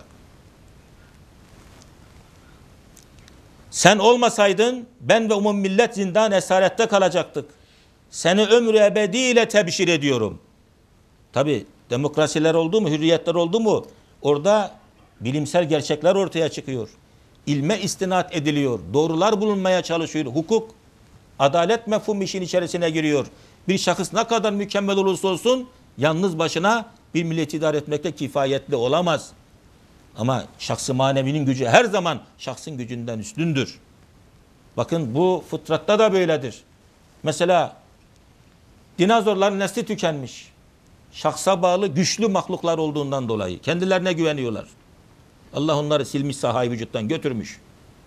Sen olmasaydın ben ve umum millet zindan esarette kalacaktık. Seni ömrü ebediyle tebşir ediyorum. Tabi demokrasiler oldu mu, hürriyetler oldu mu orada bilimsel gerçekler ortaya çıkıyor. İlme istinat ediliyor. Doğrular bulunmaya çalışıyor. Hukuk, adalet mefhumu işin içerisine giriyor. Bir şahıs ne kadar mükemmel olursa olsun yalnız başına bir milleti idare etmekle kifayetli olamaz. Ama şahs-ı manevinin gücü her zaman şahsın gücünden üstündür. Bakın bu fıtratta da böyledir. Mesela dinozorların nesli tükenmiş. Şahsa bağlı güçlü mahluklar olduğundan dolayı. Kendilerine güveniyorlar. Allah onları silmiş sahayı vücuttan götürmüş.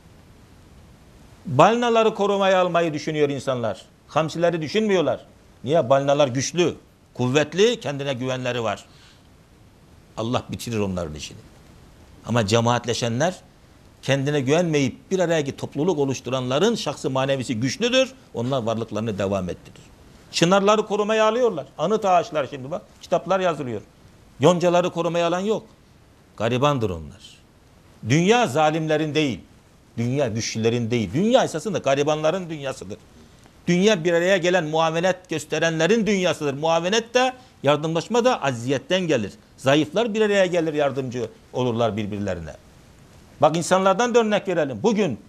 Balinaları korumaya almayı düşünüyor insanlar. Hamsileri düşünmüyorlar. Niye? Balinalar güçlü, kuvvetli, kendine güvenleri var. Allah bitirir onların işini. Ama cemaatleşenler kendine güvenmeyip bir araya topluluk oluşturanların şahsı manevisi güçlüdür. Onlar varlıklarını devam ettirir. Çınarları korumaya alıyorlar. Anıt ağaçlar şimdi bak. Kitaplar yazılıyor. Yoncaları korumaya alan yok. Garibandır onlar. Dünya zalimlerin değil. Dünya güçlülerin değil. Dünya esasında garibanların dünyasıdır. Dünya bir araya gelen muavenet gösterenlerin dünyasıdır. Muavenet de yardımlaşma da aziyetten gelir. Zayıflar bir araya gelir yardımcı olurlar birbirlerine. Bak insanlardan da örnek verelim. Bugün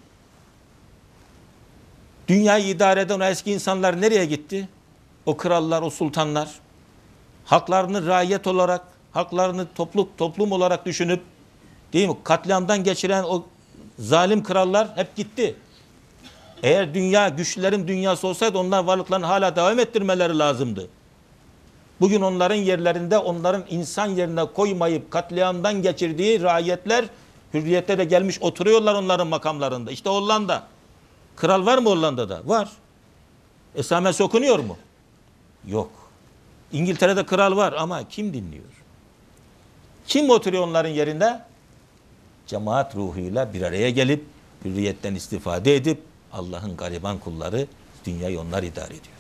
dünyayı idare eden o eski insanlar nereye gitti? O krallar, o sultanlar haklarını raiyet olarak, haklarını topluluk, toplum olarak düşünüp değil mi? Katliamdan geçiren o zalim krallar hep gitti. Eğer dünya güçlülerin dünyası olsaydı onlar varlıklarını hala devam ettirmeleri lazımdı. Bugün onların yerlerinde onların insan yerine koymayıp katliamdan geçirdiği raiyetler hürriyette de gelmiş oturuyorlar onların makamlarında. İşte Hollanda. Kral var mı Hollanda'da? Var. Esamesi okunuyor mu? Yok. İngiltere'de kral var ama kim dinliyor? Kim oturuyor onların yerinde? Cemaat ruhuyla bir araya gelip hürriyetten istifade edip Allah'ın gariban kulları dünyayı onlar idare ediyor.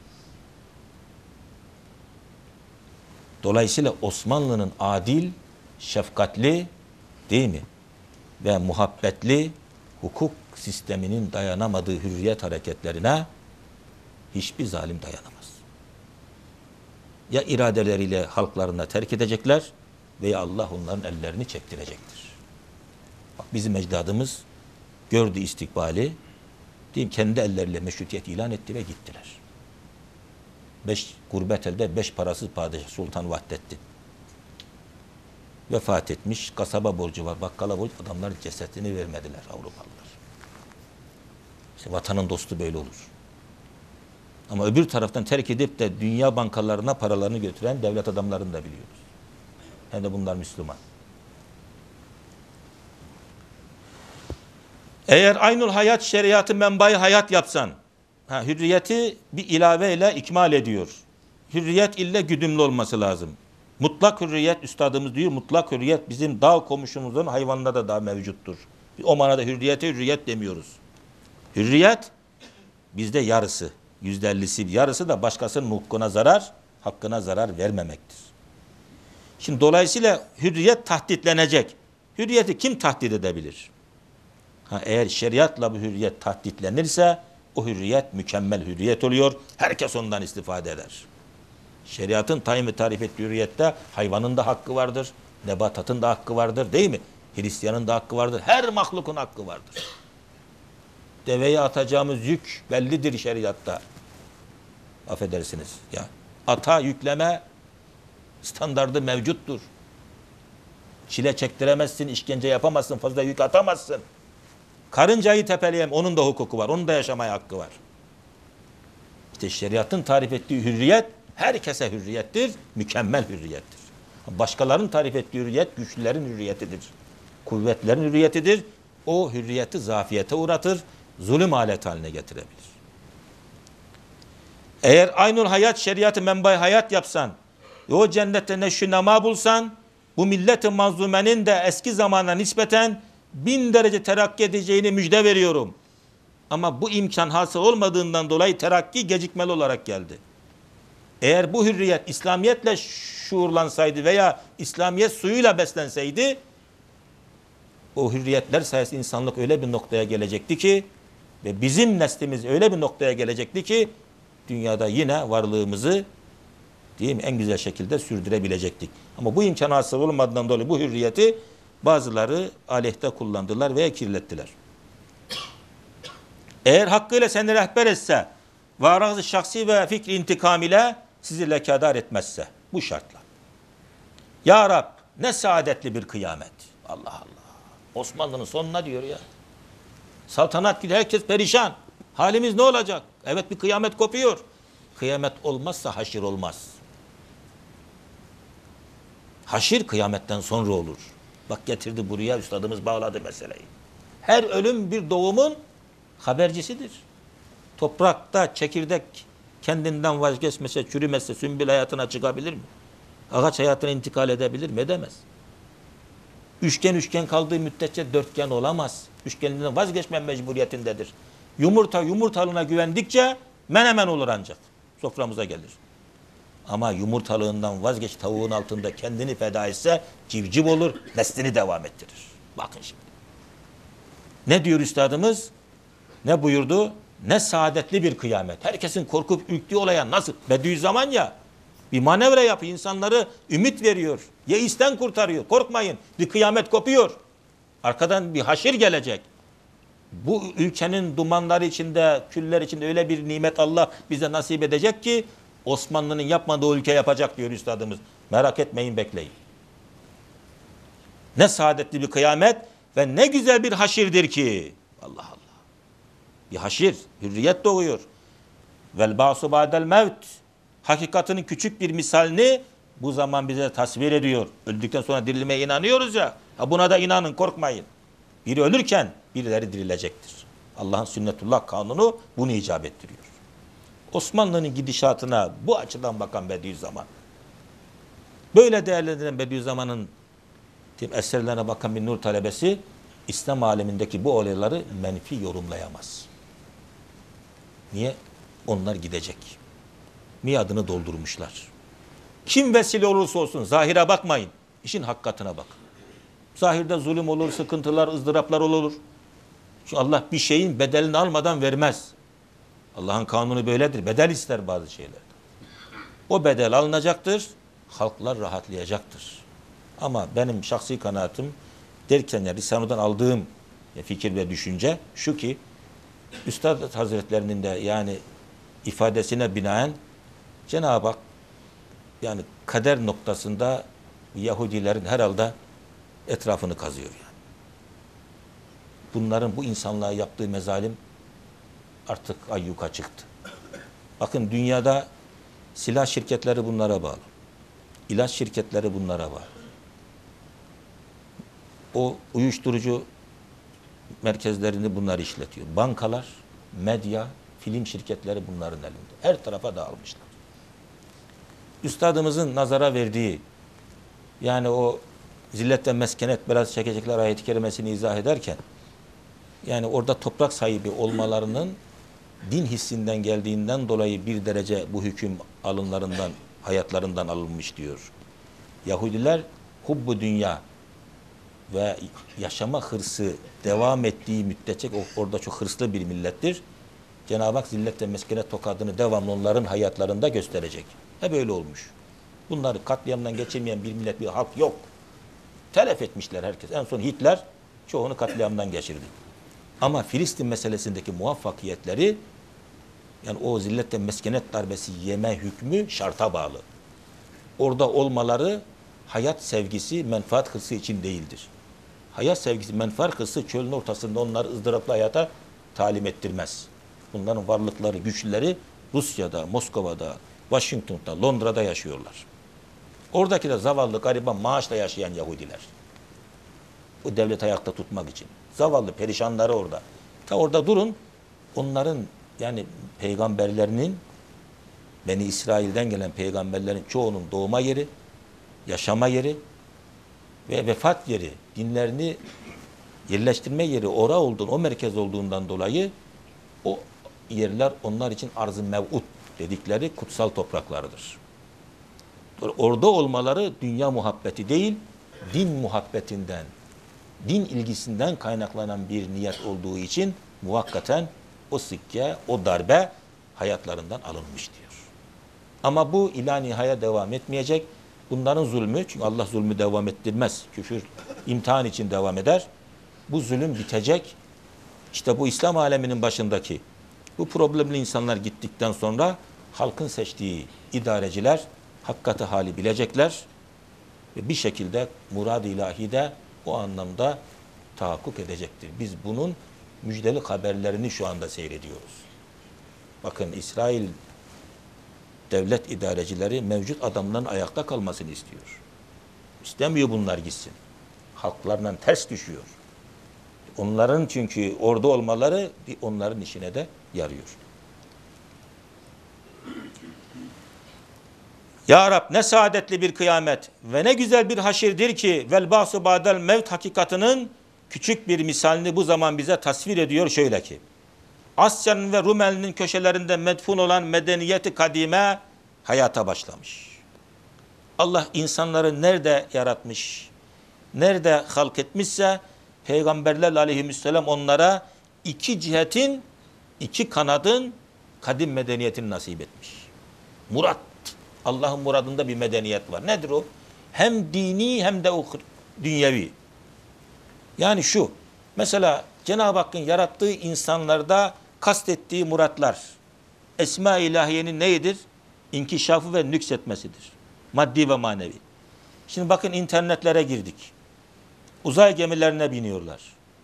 Dolayısıyla Osmanlı'nın adil, şefkatli değil mi? Ve muhabbetli hukuk sisteminin dayanamadığı hürriyet hareketlerine hiçbir zalim dayanamaz. Ya iradeleriyle halklarına terk edecekler veya Allah onların ellerini çektirecektir. Bak bizim ecdadımız gördü istikbali, diyeyim kendi elleriyle meşrutiyet ilan etti ve gittiler. Beş gurbet elde beş parasız padişah Sultan Vahdettin. Vefat etmiş, kasaba borcu var, bakkala borcu, adamlar cesetini vermediler Avrupalılar. İşte vatanın dostu böyle olur. Ama öbür taraftan terk edip de dünya bankalarına paralarını götüren devlet adamlarını da biliyoruz. Hem de bunlar Müslüman. Eğer aynul hayat şeriatı menbaı hayat yapsan, ha, hürriyeti bir ilaveyle ikmal ediyor. Hürriyet ille güdümlü olması lazım. Mutlak hürriyet, üstadımız diyor, mutlak hürriyet bizim dağ komşumuzun hayvanında da daha mevcuttur. O manada hürriyete hürriyet demiyoruz. Hürriyet bizde yarısı, yüzde ellisi yarısı da başkasının hukkuna zarar, hakkına zarar vermemektir. Şimdi dolayısıyla hürriyet tahditlenecek. Hürriyeti kim tahdit edebilir? Ha, eğer şeriatla bu hürriyet tahditlenirse o hürriyet mükemmel hürriyet oluyor. Herkes ondan istifade eder. Şeriatın tayin ve tarif ettiği hürriyette hayvanın da hakkı vardır. Nebatatın da hakkı vardır, değil mi? Hristiyanın da hakkı vardır. Her mahlukun hakkı vardır. Deveye atacağımız yük bellidir şeriatta. Affedersiniz. Ya, ata yükleme standardı mevcuttur. Çile çektiremezsin, işkence yapamazsın, fazla yük atamazsın. Karıncayı tepeleyem, onun da hukuku var, onun da yaşamaya hakkı var. İşte şeriatın tarif ettiği hürriyet herkese hürriyettir, mükemmel hürriyettir. Başkalarının tarif ettiği hürriyet güçlülerin hürriyetidir. Kuvvetlerin hürriyetidir. O hürriyeti zafiyete uğratır, zulüm aleti haline getirebilir. Eğer aynul hayat şeriatı menba hayat yapsan, o cennette neşü nema bulsan, bu millet-i mazlumenin de eski zamana nispeten bin derece terakki edeceğini müjde veriyorum. Ama bu imkan hasıl olmadığından dolayı terakki gecikmeli olarak geldi. Eğer bu hürriyet İslamiyetle şuurlansaydı veya İslamiyet suyuyla beslenseydi, o hürriyetler sayesinde insanlık öyle bir noktaya gelecekti ki ve bizim neslimiz öyle bir noktaya gelecekti ki dünyada yine varlığımızı, değil mi, en güzel şekilde sürdürebilecektik. Ama bu imkan hasıl olmadığından dolayı bu hürriyeti bazıları aleyhte kullandılar veya kirlettiler. Eğer hakkıyla seni rehber etse ve arazı şahsi ve fikri intikam ile sizi lekadar etmezse, bu şartla. Ya Rab, ne saadetli bir kıyamet. Allah Allah. Osmanlı'nın sonuna diyor ya. Saltanat gibi herkes perişan. Halimiz ne olacak? Evet, bir kıyamet kopuyor. Kıyamet olmazsa haşir olmaz. Haşir kıyametten sonra olur. Bak getirdi buraya, üstadımız bağladı meseleyi. Her ölüm bir doğumun habercisidir. Toprakta çekirdek kendinden vazgeçmese, çürümese sümbül hayatına çıkabilir mi? Ağaç hayatına intikal edebilir mi? Edemez. Üçgen üçgen kaldığı müddetçe dörtgen olamaz. Üçgeninden vazgeçme mecburiyetindedir. Yumurta yumurtalığına güvendikçe menemen olur ancak. Soframıza gelir. Ama yumurtalığından vazgeç, tavuğun altında kendini feda etse civciv olur, neslini devam ettirir. Bakın şimdi. Ne diyor üstadımız? Ne buyurdu? Ne saadetli bir kıyamet. Herkesin korkup ürktüğü olaya nasıl? Bediüzzaman ya. Bir manevra yapıyor, insanları ümit veriyor. Yeisten kurtarıyor. Korkmayın. Bir kıyamet kopuyor. Arkadan bir haşir gelecek. Bu ülkenin dumanları içinde, küller içinde öyle bir nimet Allah bize nasip edecek ki Osmanlı'nın yapmadığı ülke yapacak diyor üstadımız. Merak etmeyin, bekleyin. Ne saadetli bir kıyamet ve ne güzel bir haşirdir ki. Allah Allah. Bir haşir, hürriyet doğuyor. Vel ba'su ba'del mevt. Hakikatinin küçük bir misalini bu zaman bize tasvir ediyor. Öldükten sonra dirilmeye inanıyoruz ya. Ha, buna da inanın, korkmayın. Biri ölürken birileri dirilecektir. Allah'ın sünnetullah kanunu bunu icap ettiriyor. Osmanlı'nın gidişatına bu açıdan bakan Bediüzzaman, böyle değerlendiren Bediüzzaman'ın eserlerine bakan bir nur talebesi İslam alemindeki bu olayları menfi yorumlayamaz. Niye? Onlar gidecek. Miadını doldurmuşlar. Kim vesile olursa olsun zahire bakmayın. İşin hakikatine bakın. Zahirde zulüm olur, sıkıntılar, ızdıraplar olur. Çünkü Allah bir şeyin bedelini almadan vermez. Allah'ın kanunu böyledir. Bedel ister bazı şeyler. O bedel alınacaktır. Halklar rahatlayacaktır. Ama benim şahsi kanaatim derken ya Risale'den aldığım fikir ve düşünce şu ki Üstad Hazretlerinin de yani ifadesine binaen Cenab-ı Hak yani kader noktasında Yahudilerin herhalde etrafını kazıyor yani. Bunların bu insanlığa yaptığı mezalim artık ayyuka çıktı. Bakın dünyada silah şirketleri bunlara bağlı. İlaç şirketleri bunlara bağlı. O uyuşturucu merkezlerini bunlar işletiyor. Bankalar, medya, film şirketleri bunların elinde. Her tarafa dağılmışlar. Üstadımızın nazara verdiği yani o zillet ve meskenet biraz çekecekler ayet-i kerimesini izah ederken yani orada toprak sahibi olmalarının din hissinden geldiğinden dolayı bir derece bu hüküm alınlarından hayatlarından alınmış diyor. Yahudiler hubbu dünya ve yaşama hırsı devam ettiği müddetçe orada çok hırslı bir millettir. Cenab-ı Hak zillet ve meskenet tokadını devamlı onların hayatlarında gösterecek. Hep öyle olmuş. Bunları katliamdan geçirmeyen bir millet, bir halk yok. Telef etmişler herkes. En son Hitler çoğunu katliamdan geçirdi. Ama Filistin meselesindeki muvaffakiyetleri, yani o zillet ve meskenet darbesi yeme hükmü şarta bağlı. Orada olmaları hayat sevgisi, menfaat hırsı için değildir. Hayat sevgisi, menfaat hırsı çölün ortasında onları ızdıraplı hayata talim ettirmez. Bunların varlıkları, güçleri Rusya'da, Moskova'da, Washington'da, Londra'da yaşıyorlar. Oradaki de zavallı, gariban, maaşla yaşayan Yahudiler. O devlet ayakta tutmak için. Zavallı, perişanları orada. Ta orada durun, onların yani peygamberlerinin, Beni İsrail'den gelen peygamberlerin çoğunun doğma yeri, yaşama yeri ve vefat yeri, dinlerini yerleştirme yeri ora olduğun, o merkez olduğundan dolayı o yerler onlar için arz-ı mev'ud dedikleri kutsal topraklarıdır. Orada olmaları dünya muhabbeti değil, din muhabbetinden, din ilgisinden kaynaklanan bir niyet olduğu için muvakkaten o sikke, o darbe hayatlarından alınmış diyor. Ama bu ila nihaya devam etmeyecek. Bunların zulmü, çünkü Allah zulmü devam ettirmez. Küfür imtihan için devam eder. Bu zulüm bitecek. İşte bu İslam aleminin başındaki bu problemli insanlar gittikten sonra halkın seçtiği idareciler hakikati hali bilecekler ve bir şekilde murad-ı ilahi de o anlamda tahakkuk edecektir. Biz bunun müjdeli haberlerini şu anda seyrediyoruz. Bakın, İsrail devlet idarecileri mevcut adamların ayakta kalmasını istiyor. İstemiyor bunlar gitsin. Halklarla ters düşüyor. Onların çünkü orada olmaları onların işine de yarıyor. Ya Rab, ne saadetli bir kıyamet ve ne güzel bir haşirdir ki vel ba'su ba'del mevt hakikatının küçük bir misalini bu zaman bize tasvir ediyor şöyle ki: Asya'nın ve Rumeli'nin köşelerinde medfun olan medeniyeti kadime hayata başlamış. Allah insanları nerede yaratmış, nerede halk etmişse peygamberler aleyhisselam onlara iki cihetin, iki kanadın kadim medeniyetini nasip etmiş. Murat, Allah'ın muradında bir medeniyet var. Nedir o? Hem dini hem de dünyevi. Yani şu, mesela Cenab-ı Hakk'ın yarattığı insanlarda kastettiği muratlar, Esma-i İlahiye'nin neyidir? İnkişafı ve nüksetmesidir. Maddi ve manevi. Şimdi bakın, internetlere girdik. Uzay gemilerine biniyorlar.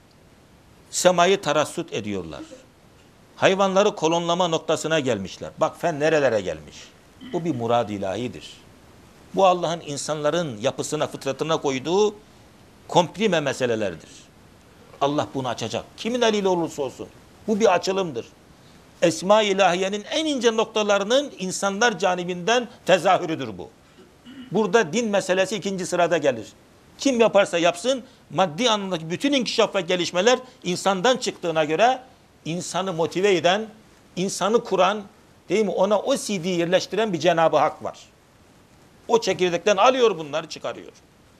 Semayı tarassut ediyorlar. Hayvanları kolonlama noktasına gelmişler. Bak fen nerelere gelmiş. Bu bir murad-ı ilahidir. Bu Allah'ın insanların yapısına, fıtratına koyduğu komprime meselelerdir. Allah bunu açacak. Kimin eliyle olursa olsun. Bu bir açılımdır. Esma-i İlahiye'nin en ince noktalarının insanlar canibinden tezahürüdür bu. Burada din meselesi ikinci sırada gelir. Kim yaparsa yapsın, maddi anlamdaki bütün inkişaf ve gelişmeler insandan çıktığına göre insanı motive eden, insanı kuran, değil mi? Ona o C D'yi yerleştiren bir Cenab-ı Hak var. O çekirdekten alıyor bunları, çıkarıyor.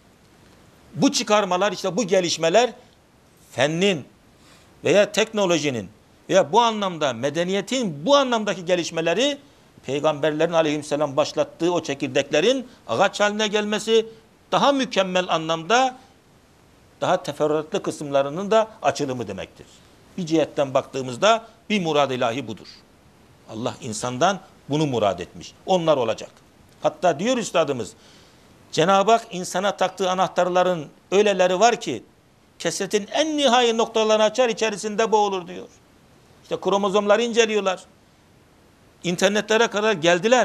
Bu çıkarmalar, işte bu gelişmeler fennin veya teknolojinin veya bu anlamda medeniyetin bu anlamdaki gelişmeleri peygamberlerin aleyhisselam başlattığı o çekirdeklerin ağaç haline gelmesi, daha mükemmel anlamda daha teferruatlı kısımlarının da açılımı demektir. Bir cihetten baktığımızda bir murad-ı ilahi budur. Allah insandan bunu murad etmiş. Onlar olacak. Hatta diyor üstadımız, Cenab-ı Hak insana taktığı anahtarların öyleleri var ki kesretin en nihai noktalarını açar, içerisinde boğulur diyor. İşte kromozomları inceliyorlar. İnternetlere kadar geldiler.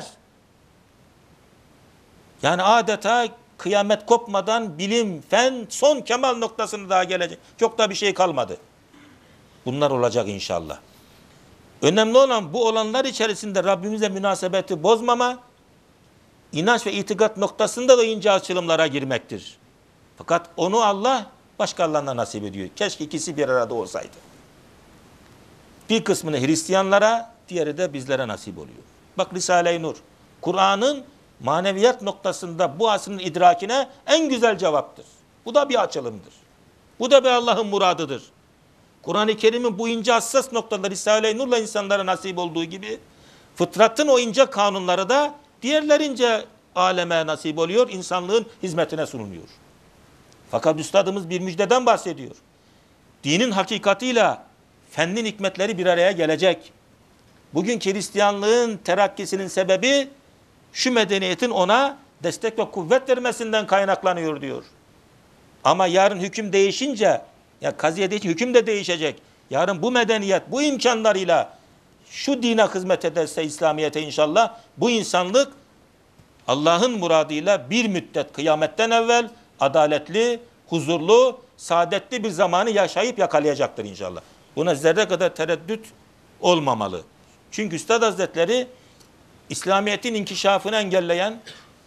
Yani adeta kıyamet kopmadan bilim, fen son kemal noktasına daha gelecek. Çok da bir şey kalmadı. Bunlar olacak inşallah. Önemli olan bu olanlar içerisinde Rabbimize münasebeti bozmama, inanç ve itikat noktasında da ince açılımlara girmektir. Fakat onu Allah başkalarına nasip ediyor. Keşke ikisi bir arada olsaydı. Bir kısmını Hristiyanlara, diğeri de bizlere nasip oluyor. Bak Risale-i Nur, Kur'an'ın maneviyat noktasında bu asrın idrakine en güzel cevaptır. Bu da bir açılımdır. Bu da bir Allah'ın muradıdır. Kur'an-ı Kerim'in bu ince hassas noktaları Risale-i Nur'la insanlara nasip olduğu gibi fıtratın o ince kanunları da diğerlerince aleme nasip oluyor, insanlığın hizmetine sunuluyor. Fakat üstadımız bir müjdeden bahsediyor. Dinin hakikatiyle fennin hikmetleri bir araya gelecek. Bugün Hristiyanlığın terakkisinin sebebi şu medeniyetin ona destek ve kuvvet vermesinden kaynaklanıyor diyor. Ama yarın hüküm değişince, ya kaziye değişince hüküm de değişecek. Yarın bu medeniyet bu imkanlarıyla şu dine hizmet ederse İslamiyet'e inşallah bu insanlık Allah'ın muradıyla bir müddet kıyametten evvel adaletli, huzurlu, saadetli bir zamanı yaşayıp yakalayacaktır inşallah. Buna zerre kadar tereddüt olmamalı. Çünkü Üstad Hazretleri İslamiyet'in inkişafını engelleyen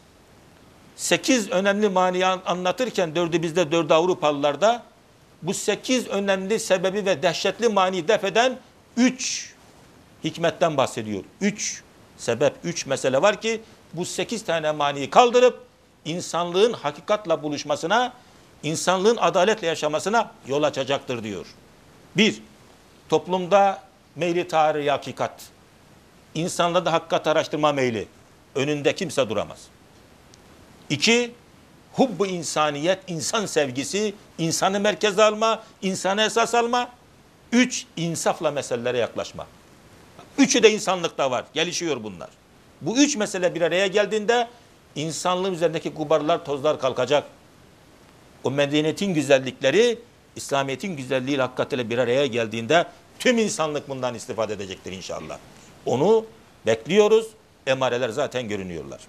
sekiz önemli maniyi anlatırken dördü bizde, dördü Avrupalılarda bu sekiz önemli sebebi ve dehşetli maniyi def eden üç hikmetten bahsediyor. Üç sebep, üç mesele var ki bu sekiz tane maniyi kaldırıp insanlığın hakikatla buluşmasına, insanlığın adaletle yaşamasına yol açacaktır diyor. Bir, toplumda meyli tarihi hakikat. İnsanlarda hakikat araştırma meyli. Önünde kimse duramaz. İki, hubbu insaniyet, insan sevgisi, insanı merkeze alma, insanı esas alma. Üç, insafla meselelere yaklaşma. Üçü de insanlıkta var. Gelişiyor bunlar. Bu üç mesele bir araya geldiğinde insanlığın üzerindeki gubarlar, tozlar kalkacak. O medeniyetin güzellikleri, İslamiyet'in güzelliğiyle hakikatiyle bir araya geldiğinde tüm insanlık bundan istifade edecektir inşallah. Onu bekliyoruz. Emareler zaten görünüyorlar.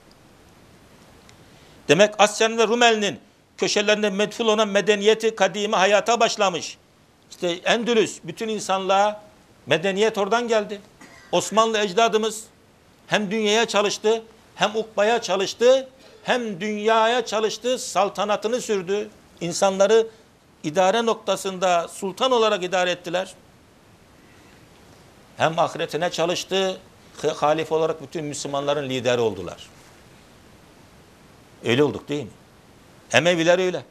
Demek Asyan ve Rumeli'nin köşelerinde medful olan medeniyeti kadimi hayata başlamış. İşte Endülüs, bütün insanlığa medeniyet oradan geldi. Osmanlı ecdadımız hem dünyaya çalıştı, hem ukbaya çalıştı, hem dünyaya çalıştı, saltanatını sürdü. İnsanları idare noktasında sultan olarak idare ettiler. Hem ahiretine çalıştı, halife olarak bütün Müslümanların lideri oldular. Öyle olduk değil mi? Emeviler öyle.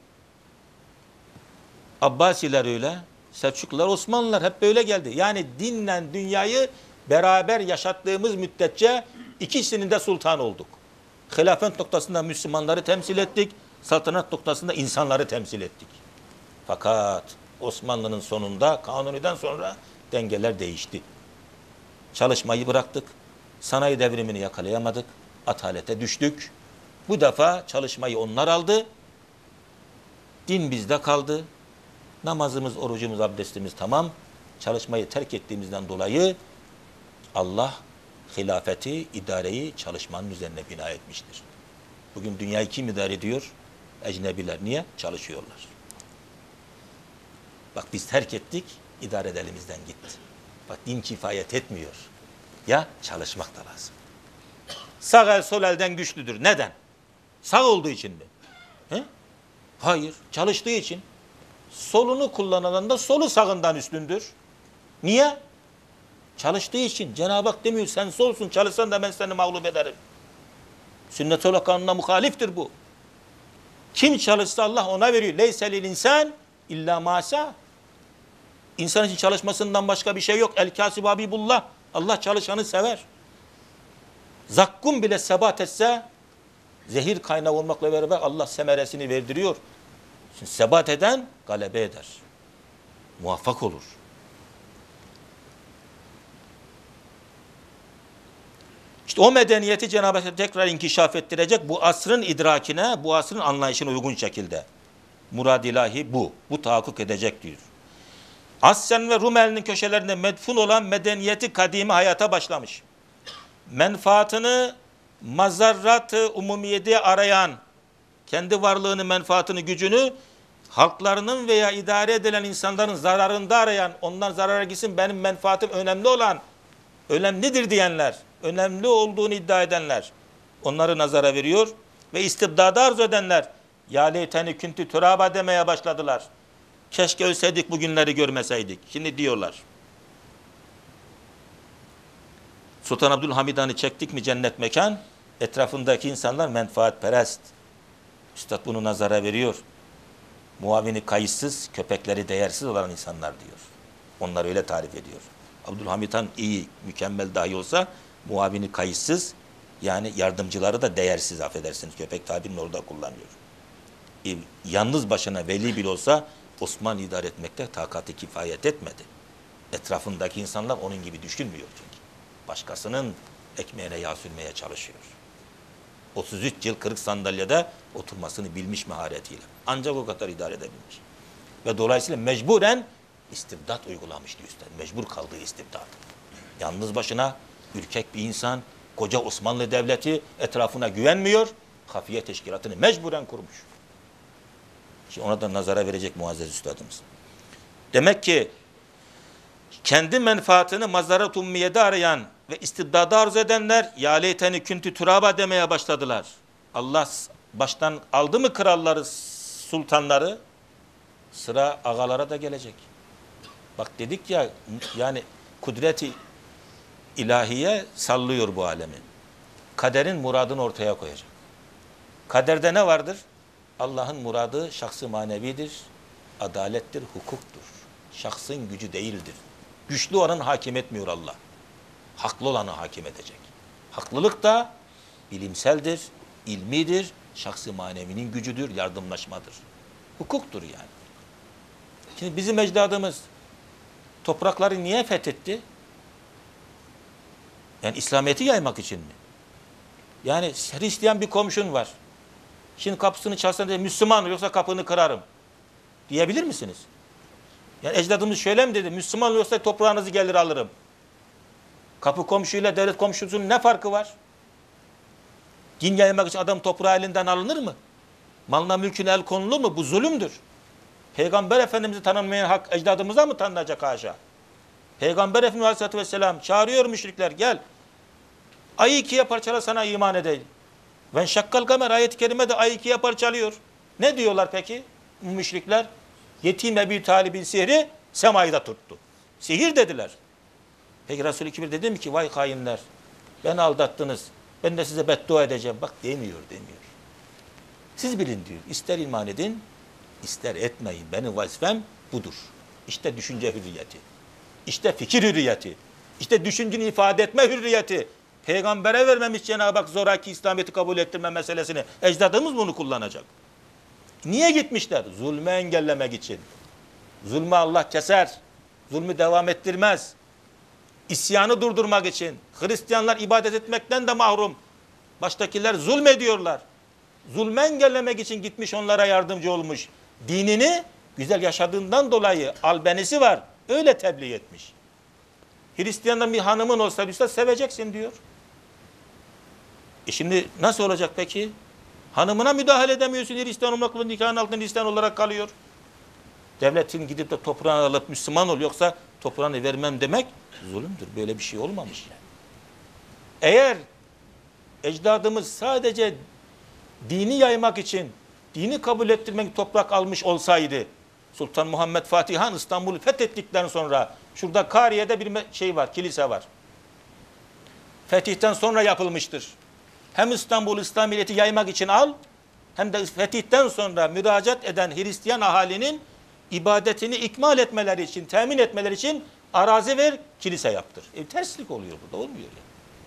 Abbasiler öyle. Selçuklular, Osmanlılar hep böyle geldi. Yani dinle dünyayı beraber yaşattığımız müddetçe ikisinin de sultan olduk. Hilafet noktasında Müslümanları temsil ettik. Saltanat noktasında insanları temsil ettik. Fakat Osmanlı'nın sonunda, Kanuni'den sonra dengeler değişti. Çalışmayı bıraktık. Sanayi devrimini yakalayamadık. Atalete düştük. Bu defa çalışmayı onlar aldı. Din bizde kaldı. Namazımız, orucumuz, abdestimiz tamam. Çalışmayı terk ettiğimizden dolayı Allah hilafeti, idareyi çalışmanın üzerine bina etmiştir. Bugün dünyayı kim idare ediyor? Ecnebiler. Niye? Çalışıyorlar. Bak biz terk ettik, idare elimizden gitti. Bak din kifayet etmiyor. Ya çalışmak da lazım. Sağ el sol elden güçlüdür. Neden? Sağ olduğu için mi? He? Hayır. Çalıştığı için. Solunu kullanan da solu sağından üstündür. Niye? Çalıştığı için. Cenab-ı Hak demiyor sen solsun çalışsan da ben seni mağlup ederim. Sünnet-ül kanununa muhaliftir bu. Kim çalışsa Allah ona veriyor. Leyselil insan illa masa. İnsan için çalışmasından başka bir şey yok. El kâsib habibullah. Allah çalışanı sever. Zakkum bile sebat etse zehir kaynağı olmakla beraber Allah semeresini verdiriyor. Şimdi sebat eden galebe eder. Muvaffak olur. İşte o medeniyeti Cenab-ı Hak tekrar inkişaf ettirecek bu asrın idrakine, bu asrın anlayışına uygun şekilde. Murad ilahi bu. Bu tahakkuk edecek diyor. Asyan ve Rumeli'nin köşelerinde medfun olan medeniyeti kadimi hayata başlamış. Menfaatını mazarrat-ı umumiyede arayan, kendi varlığını, menfaatını, gücünü halklarının veya idare edilen insanların zararında arayan, onlar zarara gitsin benim menfaatim önemli olan, önemlidir diyenler, önemli olduğunu iddia edenler onları nazara veriyor ve istibdadı arzu edenler ya leyteni küntü türaba demeye başladılar. Keşke ölseydik bu günleri görmeseydik. Şimdi diyorlar. Sultan Abdülhamid Han'ı çektik mi cennet mekan? Etrafındaki insanlar menfaatperest. Üstad bunu nazara veriyor. Muavini kayıtsız, köpekleri değersiz olan insanlar diyor. Onlar öyle tarif ediyor. Abdülhamit Han iyi, mükemmel dahi olsa muavini kayıtsız, yani yardımcıları da değersiz, affedersiniz. Köpek tabirini orada kullanıyor. E, yalnız başına veli bile olsa Osman idare etmekte takati kifayet etmedi. Etrafındaki insanlar onun gibi düşünmüyor çünkü. Başkasının ekmeğine yağ sürmeye çalışıyor. otuz üç yıl kırık sandalyede oturmasını bilmiş maharetiyle. Ancak o kadar idare edebilmiş. Ve dolayısıyla mecburen istibdat uygulamıştı üstad. Mecbur kaldığı istibdat. Yalnız başına ürkek bir insan, koca Osmanlı Devleti etrafına güvenmiyor, hafiye teşkilatını mecburen kurmuş. Şimdi ona da nazara verecek muazzez üstadımız. Demek ki kendi menfaatini mazarat ummiyede arayan ve istibdadı arzu edenler ya leyteni küntü turaba demeye başladılar. Allah baştan aldı mı kralları, sultanları, sıra ağalara da gelecek. Bak dedik ya, yani kudreti ilahiye sallıyor bu alemi. Kaderin muradını ortaya koyacak. Kaderde ne vardır? Allah'ın muradı şahsı manevidir, adalettir, hukuktur. Şahsın gücü değildir. Güçlü olanı hakim etmiyor Allah. Haklı olanı hakim edecek. Haklılık da bilimseldir, ilmidir, şahsı manevinin gücüdür, yardımlaşmadır. Hukuktur yani. Şimdi bizim ecdadımız toprakları niye fethetti? Yani İslamiyet'i yaymak için mi? Yani Hristiyan bir komşun var. Şimdi kapısını çalsan diye Müslüman yoksa kapını kırarım diyebilir misiniz? Yani ecdadımız şöyle mi dedi? Müslüman yoksa toprağınızı gelir alırım. Kapı komşuyla devlet komşusunun ne farkı var? Din yaymak için adam toprağı elinden alınır mı? Malına mülküne el konulur mu? Bu zulümdür. Peygamber Efendimiz'i tanınmayan hak ecdadımıza mı tanınacak haşa? Peygamber Efendimiz Aleyhisselatü Vesselam çağırıyor müşrikler, gel. Ayı ikiye parçala sana iman edeyim. Ve şakkal kamer ayet-i kerimede ayı ikiye parçalıyor. Ne diyorlar peki müşrikler? Yetim Ebu Talib'in sihri semayı da tuttu. Sihir dediler. Peki Resul-i Kibir dedi mi ki vay hainler, beni aldattınız, ben de size beddua edeceğim. Bak demiyor, demiyor. Siz bilin diyor. İster iman edin, ister etmeyin. Benim vazifem budur. İşte düşünce hürriyeti. İşte fikir hürriyeti. İşte düşünceni ifade etme hürriyeti. Peygambere vermemiş Cenab-ı Hak zoraki İslamiyet'i kabul ettirme meselesini. Ecdadımız bunu kullanacak. Niye gitmişler? Zulmü engellemek için. Zulmü Allah keser. Zulmü devam ettirmez. İsyanı durdurmak için. Hristiyanlar ibadet etmekten de mahrum. Baştakiler zulmediyorlar. Zulmü engellemek için gitmiş, onlara yardımcı olmuş. Dinini güzel yaşadığından dolayı albenisi var. Öyle tebliğ etmiş. Hristiyan'dan bir hanımın olsa üstad seveceksin diyor. E şimdi nasıl olacak peki? Hanımına müdahale edemiyorsun. Hristiyan olmakla nikahın altında Hristiyan olarak kalıyor. Devletin gidip de toprağını alıp Müslüman ol, yoksa toprağını vermem demek zulümdür. Böyle bir şey olmamış yani. Eğer ecdadımız sadece dini yaymak için, dini kabul ettirmek toprak almış olsaydı, Sultan Muhammed Fatih Han İstanbul'u fethettikten sonra şurada Kariye'de bir şey var, kilise var. Fetihten sonra yapılmıştır. Hem İstanbul İslamiyet'i yaymak için al, hem de fetihten sonra müracaat eden Hristiyan ahalinin ibadetini ikmal etmeleri için, temin etmeleri için arazi ver, kilise yaptır. E, terslik oluyor burada, olmuyor yani.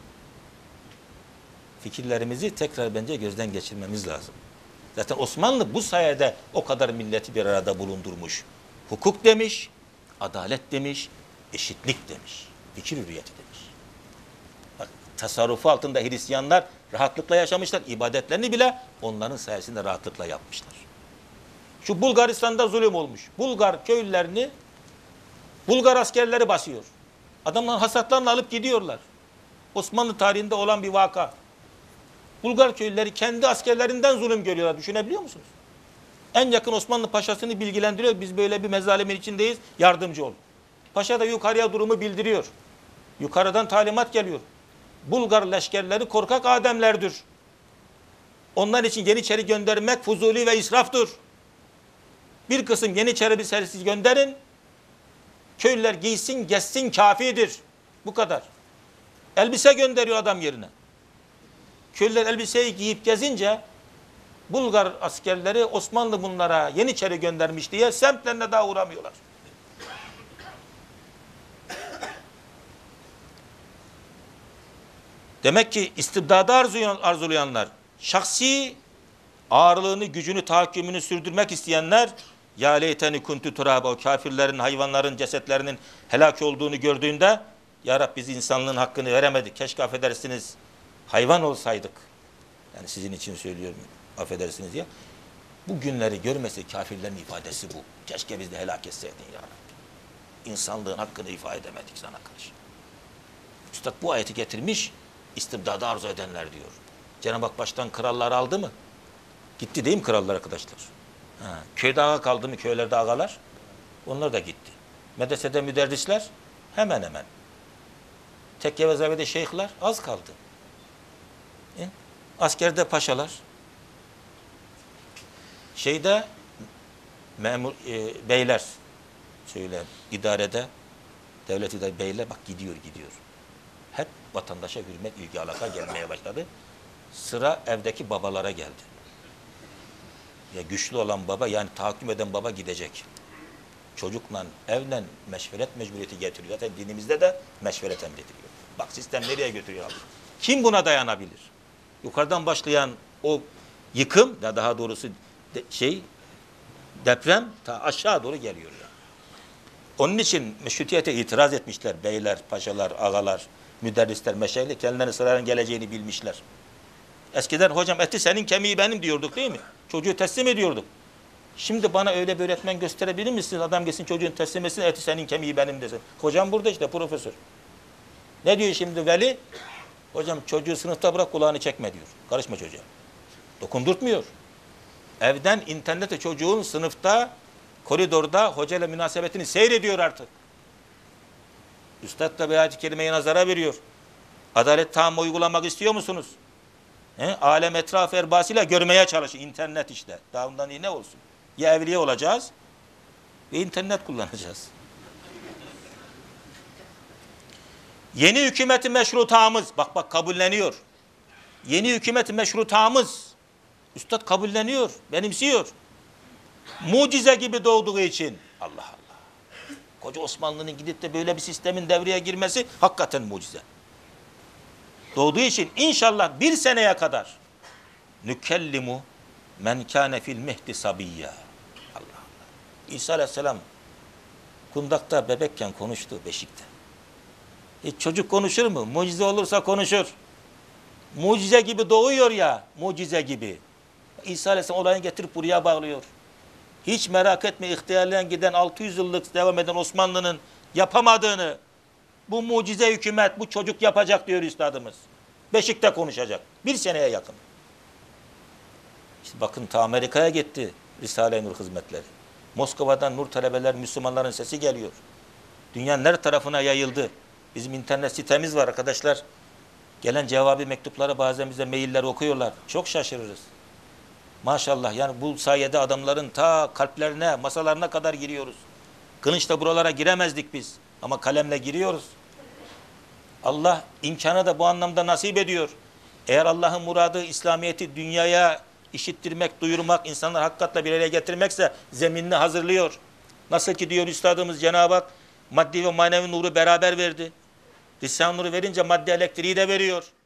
Fikirlerimizi tekrar bence gözden geçirmemiz lazım. Zaten Osmanlı bu sayede o kadar milleti bir arada bulundurmuş. Hukuk demiş, adalet demiş, eşitlik demiş, fikir hürriyeti demiş. Bak, tasarrufu altında Hristiyanlar rahatlıkla yaşamışlar. İbadetlerini bile onların sayesinde rahatlıkla yapmışlar. Şu Bulgaristan'da zulüm olmuş. Bulgar köylülerini Bulgar askerleri basıyor. Adamlar hasatlarını alıp gidiyorlar. Osmanlı tarihinde olan bir vaka. Bulgar köylüleri kendi askerlerinden zulüm görüyorlar. Düşünebiliyor musunuz? En yakın Osmanlı paşasını bilgilendiriyor. Biz böyle bir mezalimin içindeyiz. Yardımcı ol. Paşa da yukarıya durumu bildiriyor. Yukarıdan talimat geliyor. Bulgar leşkerleri korkak ademlerdir. Onlar için Yeniçeri göndermek fuzuli ve israftır. Bir kısım Yeniçeri bir serisiz gönderin. Köylüler giysin, gezsin, kafidir. Bu kadar. Elbise gönderiyor adam yerine. Köylüler elbiseyi giyip gezince Bulgar askerleri Osmanlı bunlara Yeniçeri göndermiş diye semtlerine daha uğramıyorlar. Demek ki istibdadı arzulayanlar, şahsi ağırlığını, gücünü, tahakkümünü sürdürmek isteyenler, ya leyteni kuntu turaba, o kafirlerin, hayvanların cesetlerinin helak olduğunu gördüğünde, ya Rabbi biz insanlığın hakkını veremedik, keşke affedersiniz hayvan olsaydık. Yani sizin için söylüyorum, affedersiniz ya. Bu günleri görmesi kafirlerin ifadesi bu. Keşke biz de helak etseydin ya Rabbi. İnsanlığın hakkını ifade edemedik sana karşı. Üstad bu ayeti getirmiş, istibdadı arzu edenler diyor. Cenab-ı Hak baştan kralları aldı mı? Gitti değil mi krallar arkadaşlar? Ha, köyde ağa kaldı mı köylerde ağalar? Onlar da gitti. Medresede müderrisler hemen hemen. Tekke ve zavide şeyhler az kaldı. E? Askerde paşalar. Şeyde memur e, beyler söyle idarede devlet idare beyler bak gidiyor gidiyor. Hep vatandaşa hürmet, ilgi, alaka gelmeye başladı. Sıra evdeki babalara geldi. Ya güçlü olan baba, yani tahakküm eden baba gidecek. Çocukla, evle meşveret mecburiyeti getiriyor. Zaten dinimizde de meşveret emrediliyor. Bak sistem nereye götürüyor abi? Kim buna dayanabilir? Yukarıdan başlayan o yıkım, ya daha doğrusu de, şey deprem ta aşağı doğru geliyor. Yani. Onun için meşrutiyete itiraz etmişler. Beyler, paşalar, ağalar, müderrisler, meşayihler kendilerine sıranın geleceğini bilmişler. Eskiden hocam eti senin kemiği benim diyorduk değil mi? Çocuğu teslim ediyorduk. Şimdi bana öyle bir öğretmen gösterebilir misiniz? Adam gelsin çocuğun teslim etsin, eti senin kemiği benim desin. Hocam burada işte profesör. Ne diyor şimdi veli? Hocam çocuğu sınıfta bırak kulağını çekme diyor. Karışma çocuğa. Dokundurtmuyor. Evden internete çocuğun sınıfta, koridorda hocayla münasebetini seyrediyor artık. Üstad da bir ayet-i kerimeyi nazara veriyor. Adalet tam uygulamak istiyor musunuz? He? Alem etrafı erbasıyla görmeye çalışın. İnternet işte. Daha ondan iyi ne olsun? Ya evliye olacağız ve internet kullanacağız. Yeni hükümeti meşrutamız, bak bak kabulleniyor. Yeni hükümeti meşrutamız, üstad kabulleniyor, benimsiyor. Mucize gibi doğduğu için. Allah Allah. Koca Osmanlı'nın gidip de böyle bir sistemin devreye girmesi hakikaten mucize. Doğduğu için inşallah bir seneye kadar nükellimu men kâne fil mehdi sabiyya. Allah Allah. İsa Aleyhisselam kundakta bebekken konuştu beşikte. Hiç çocuk konuşur mu? Mucize olursa konuşur. Mucize gibi doğuyor ya, mucize gibi. İsa Aleyhisselam olayını getirip buraya bağlıyor. Hiç merak etme, ihtiyarlayan giden altı yüz yıllık devam eden Osmanlı'nın yapamadığını bu mucize hükümet, bu çocuk yapacak diyor üstadımız. Beşik'te konuşacak. Bir seneye yakın. İşte bakın ta Amerika'ya gitti Risale-i Nur hizmetleri. Moskova'dan Nur talebeler, Müslümanların sesi geliyor. Dünyanın her tarafına yayıldı. Bizim internet sitemiz var arkadaşlar. Gelen cevabı mektupları bazen bize mailler okuyorlar. Çok şaşırırız. Maşallah yani bu sayede adamların ta kalplerine, masalarına kadar giriyoruz. Kılıçla buralara giremezdik biz. Ama kalemle giriyoruz. Allah imkanı da bu anlamda nasip ediyor. Eğer Allah'ın muradı İslamiyet'i dünyaya işittirmek, duyurmak, insanlar hakikatle bir araya getirmekse zeminini hazırlıyor. Nasıl ki diyor üstadımız Cenab-ı Hak maddi ve manevi nuru beraber verdi. Risale-i Nur'u verince maddi elektriği de veriyor.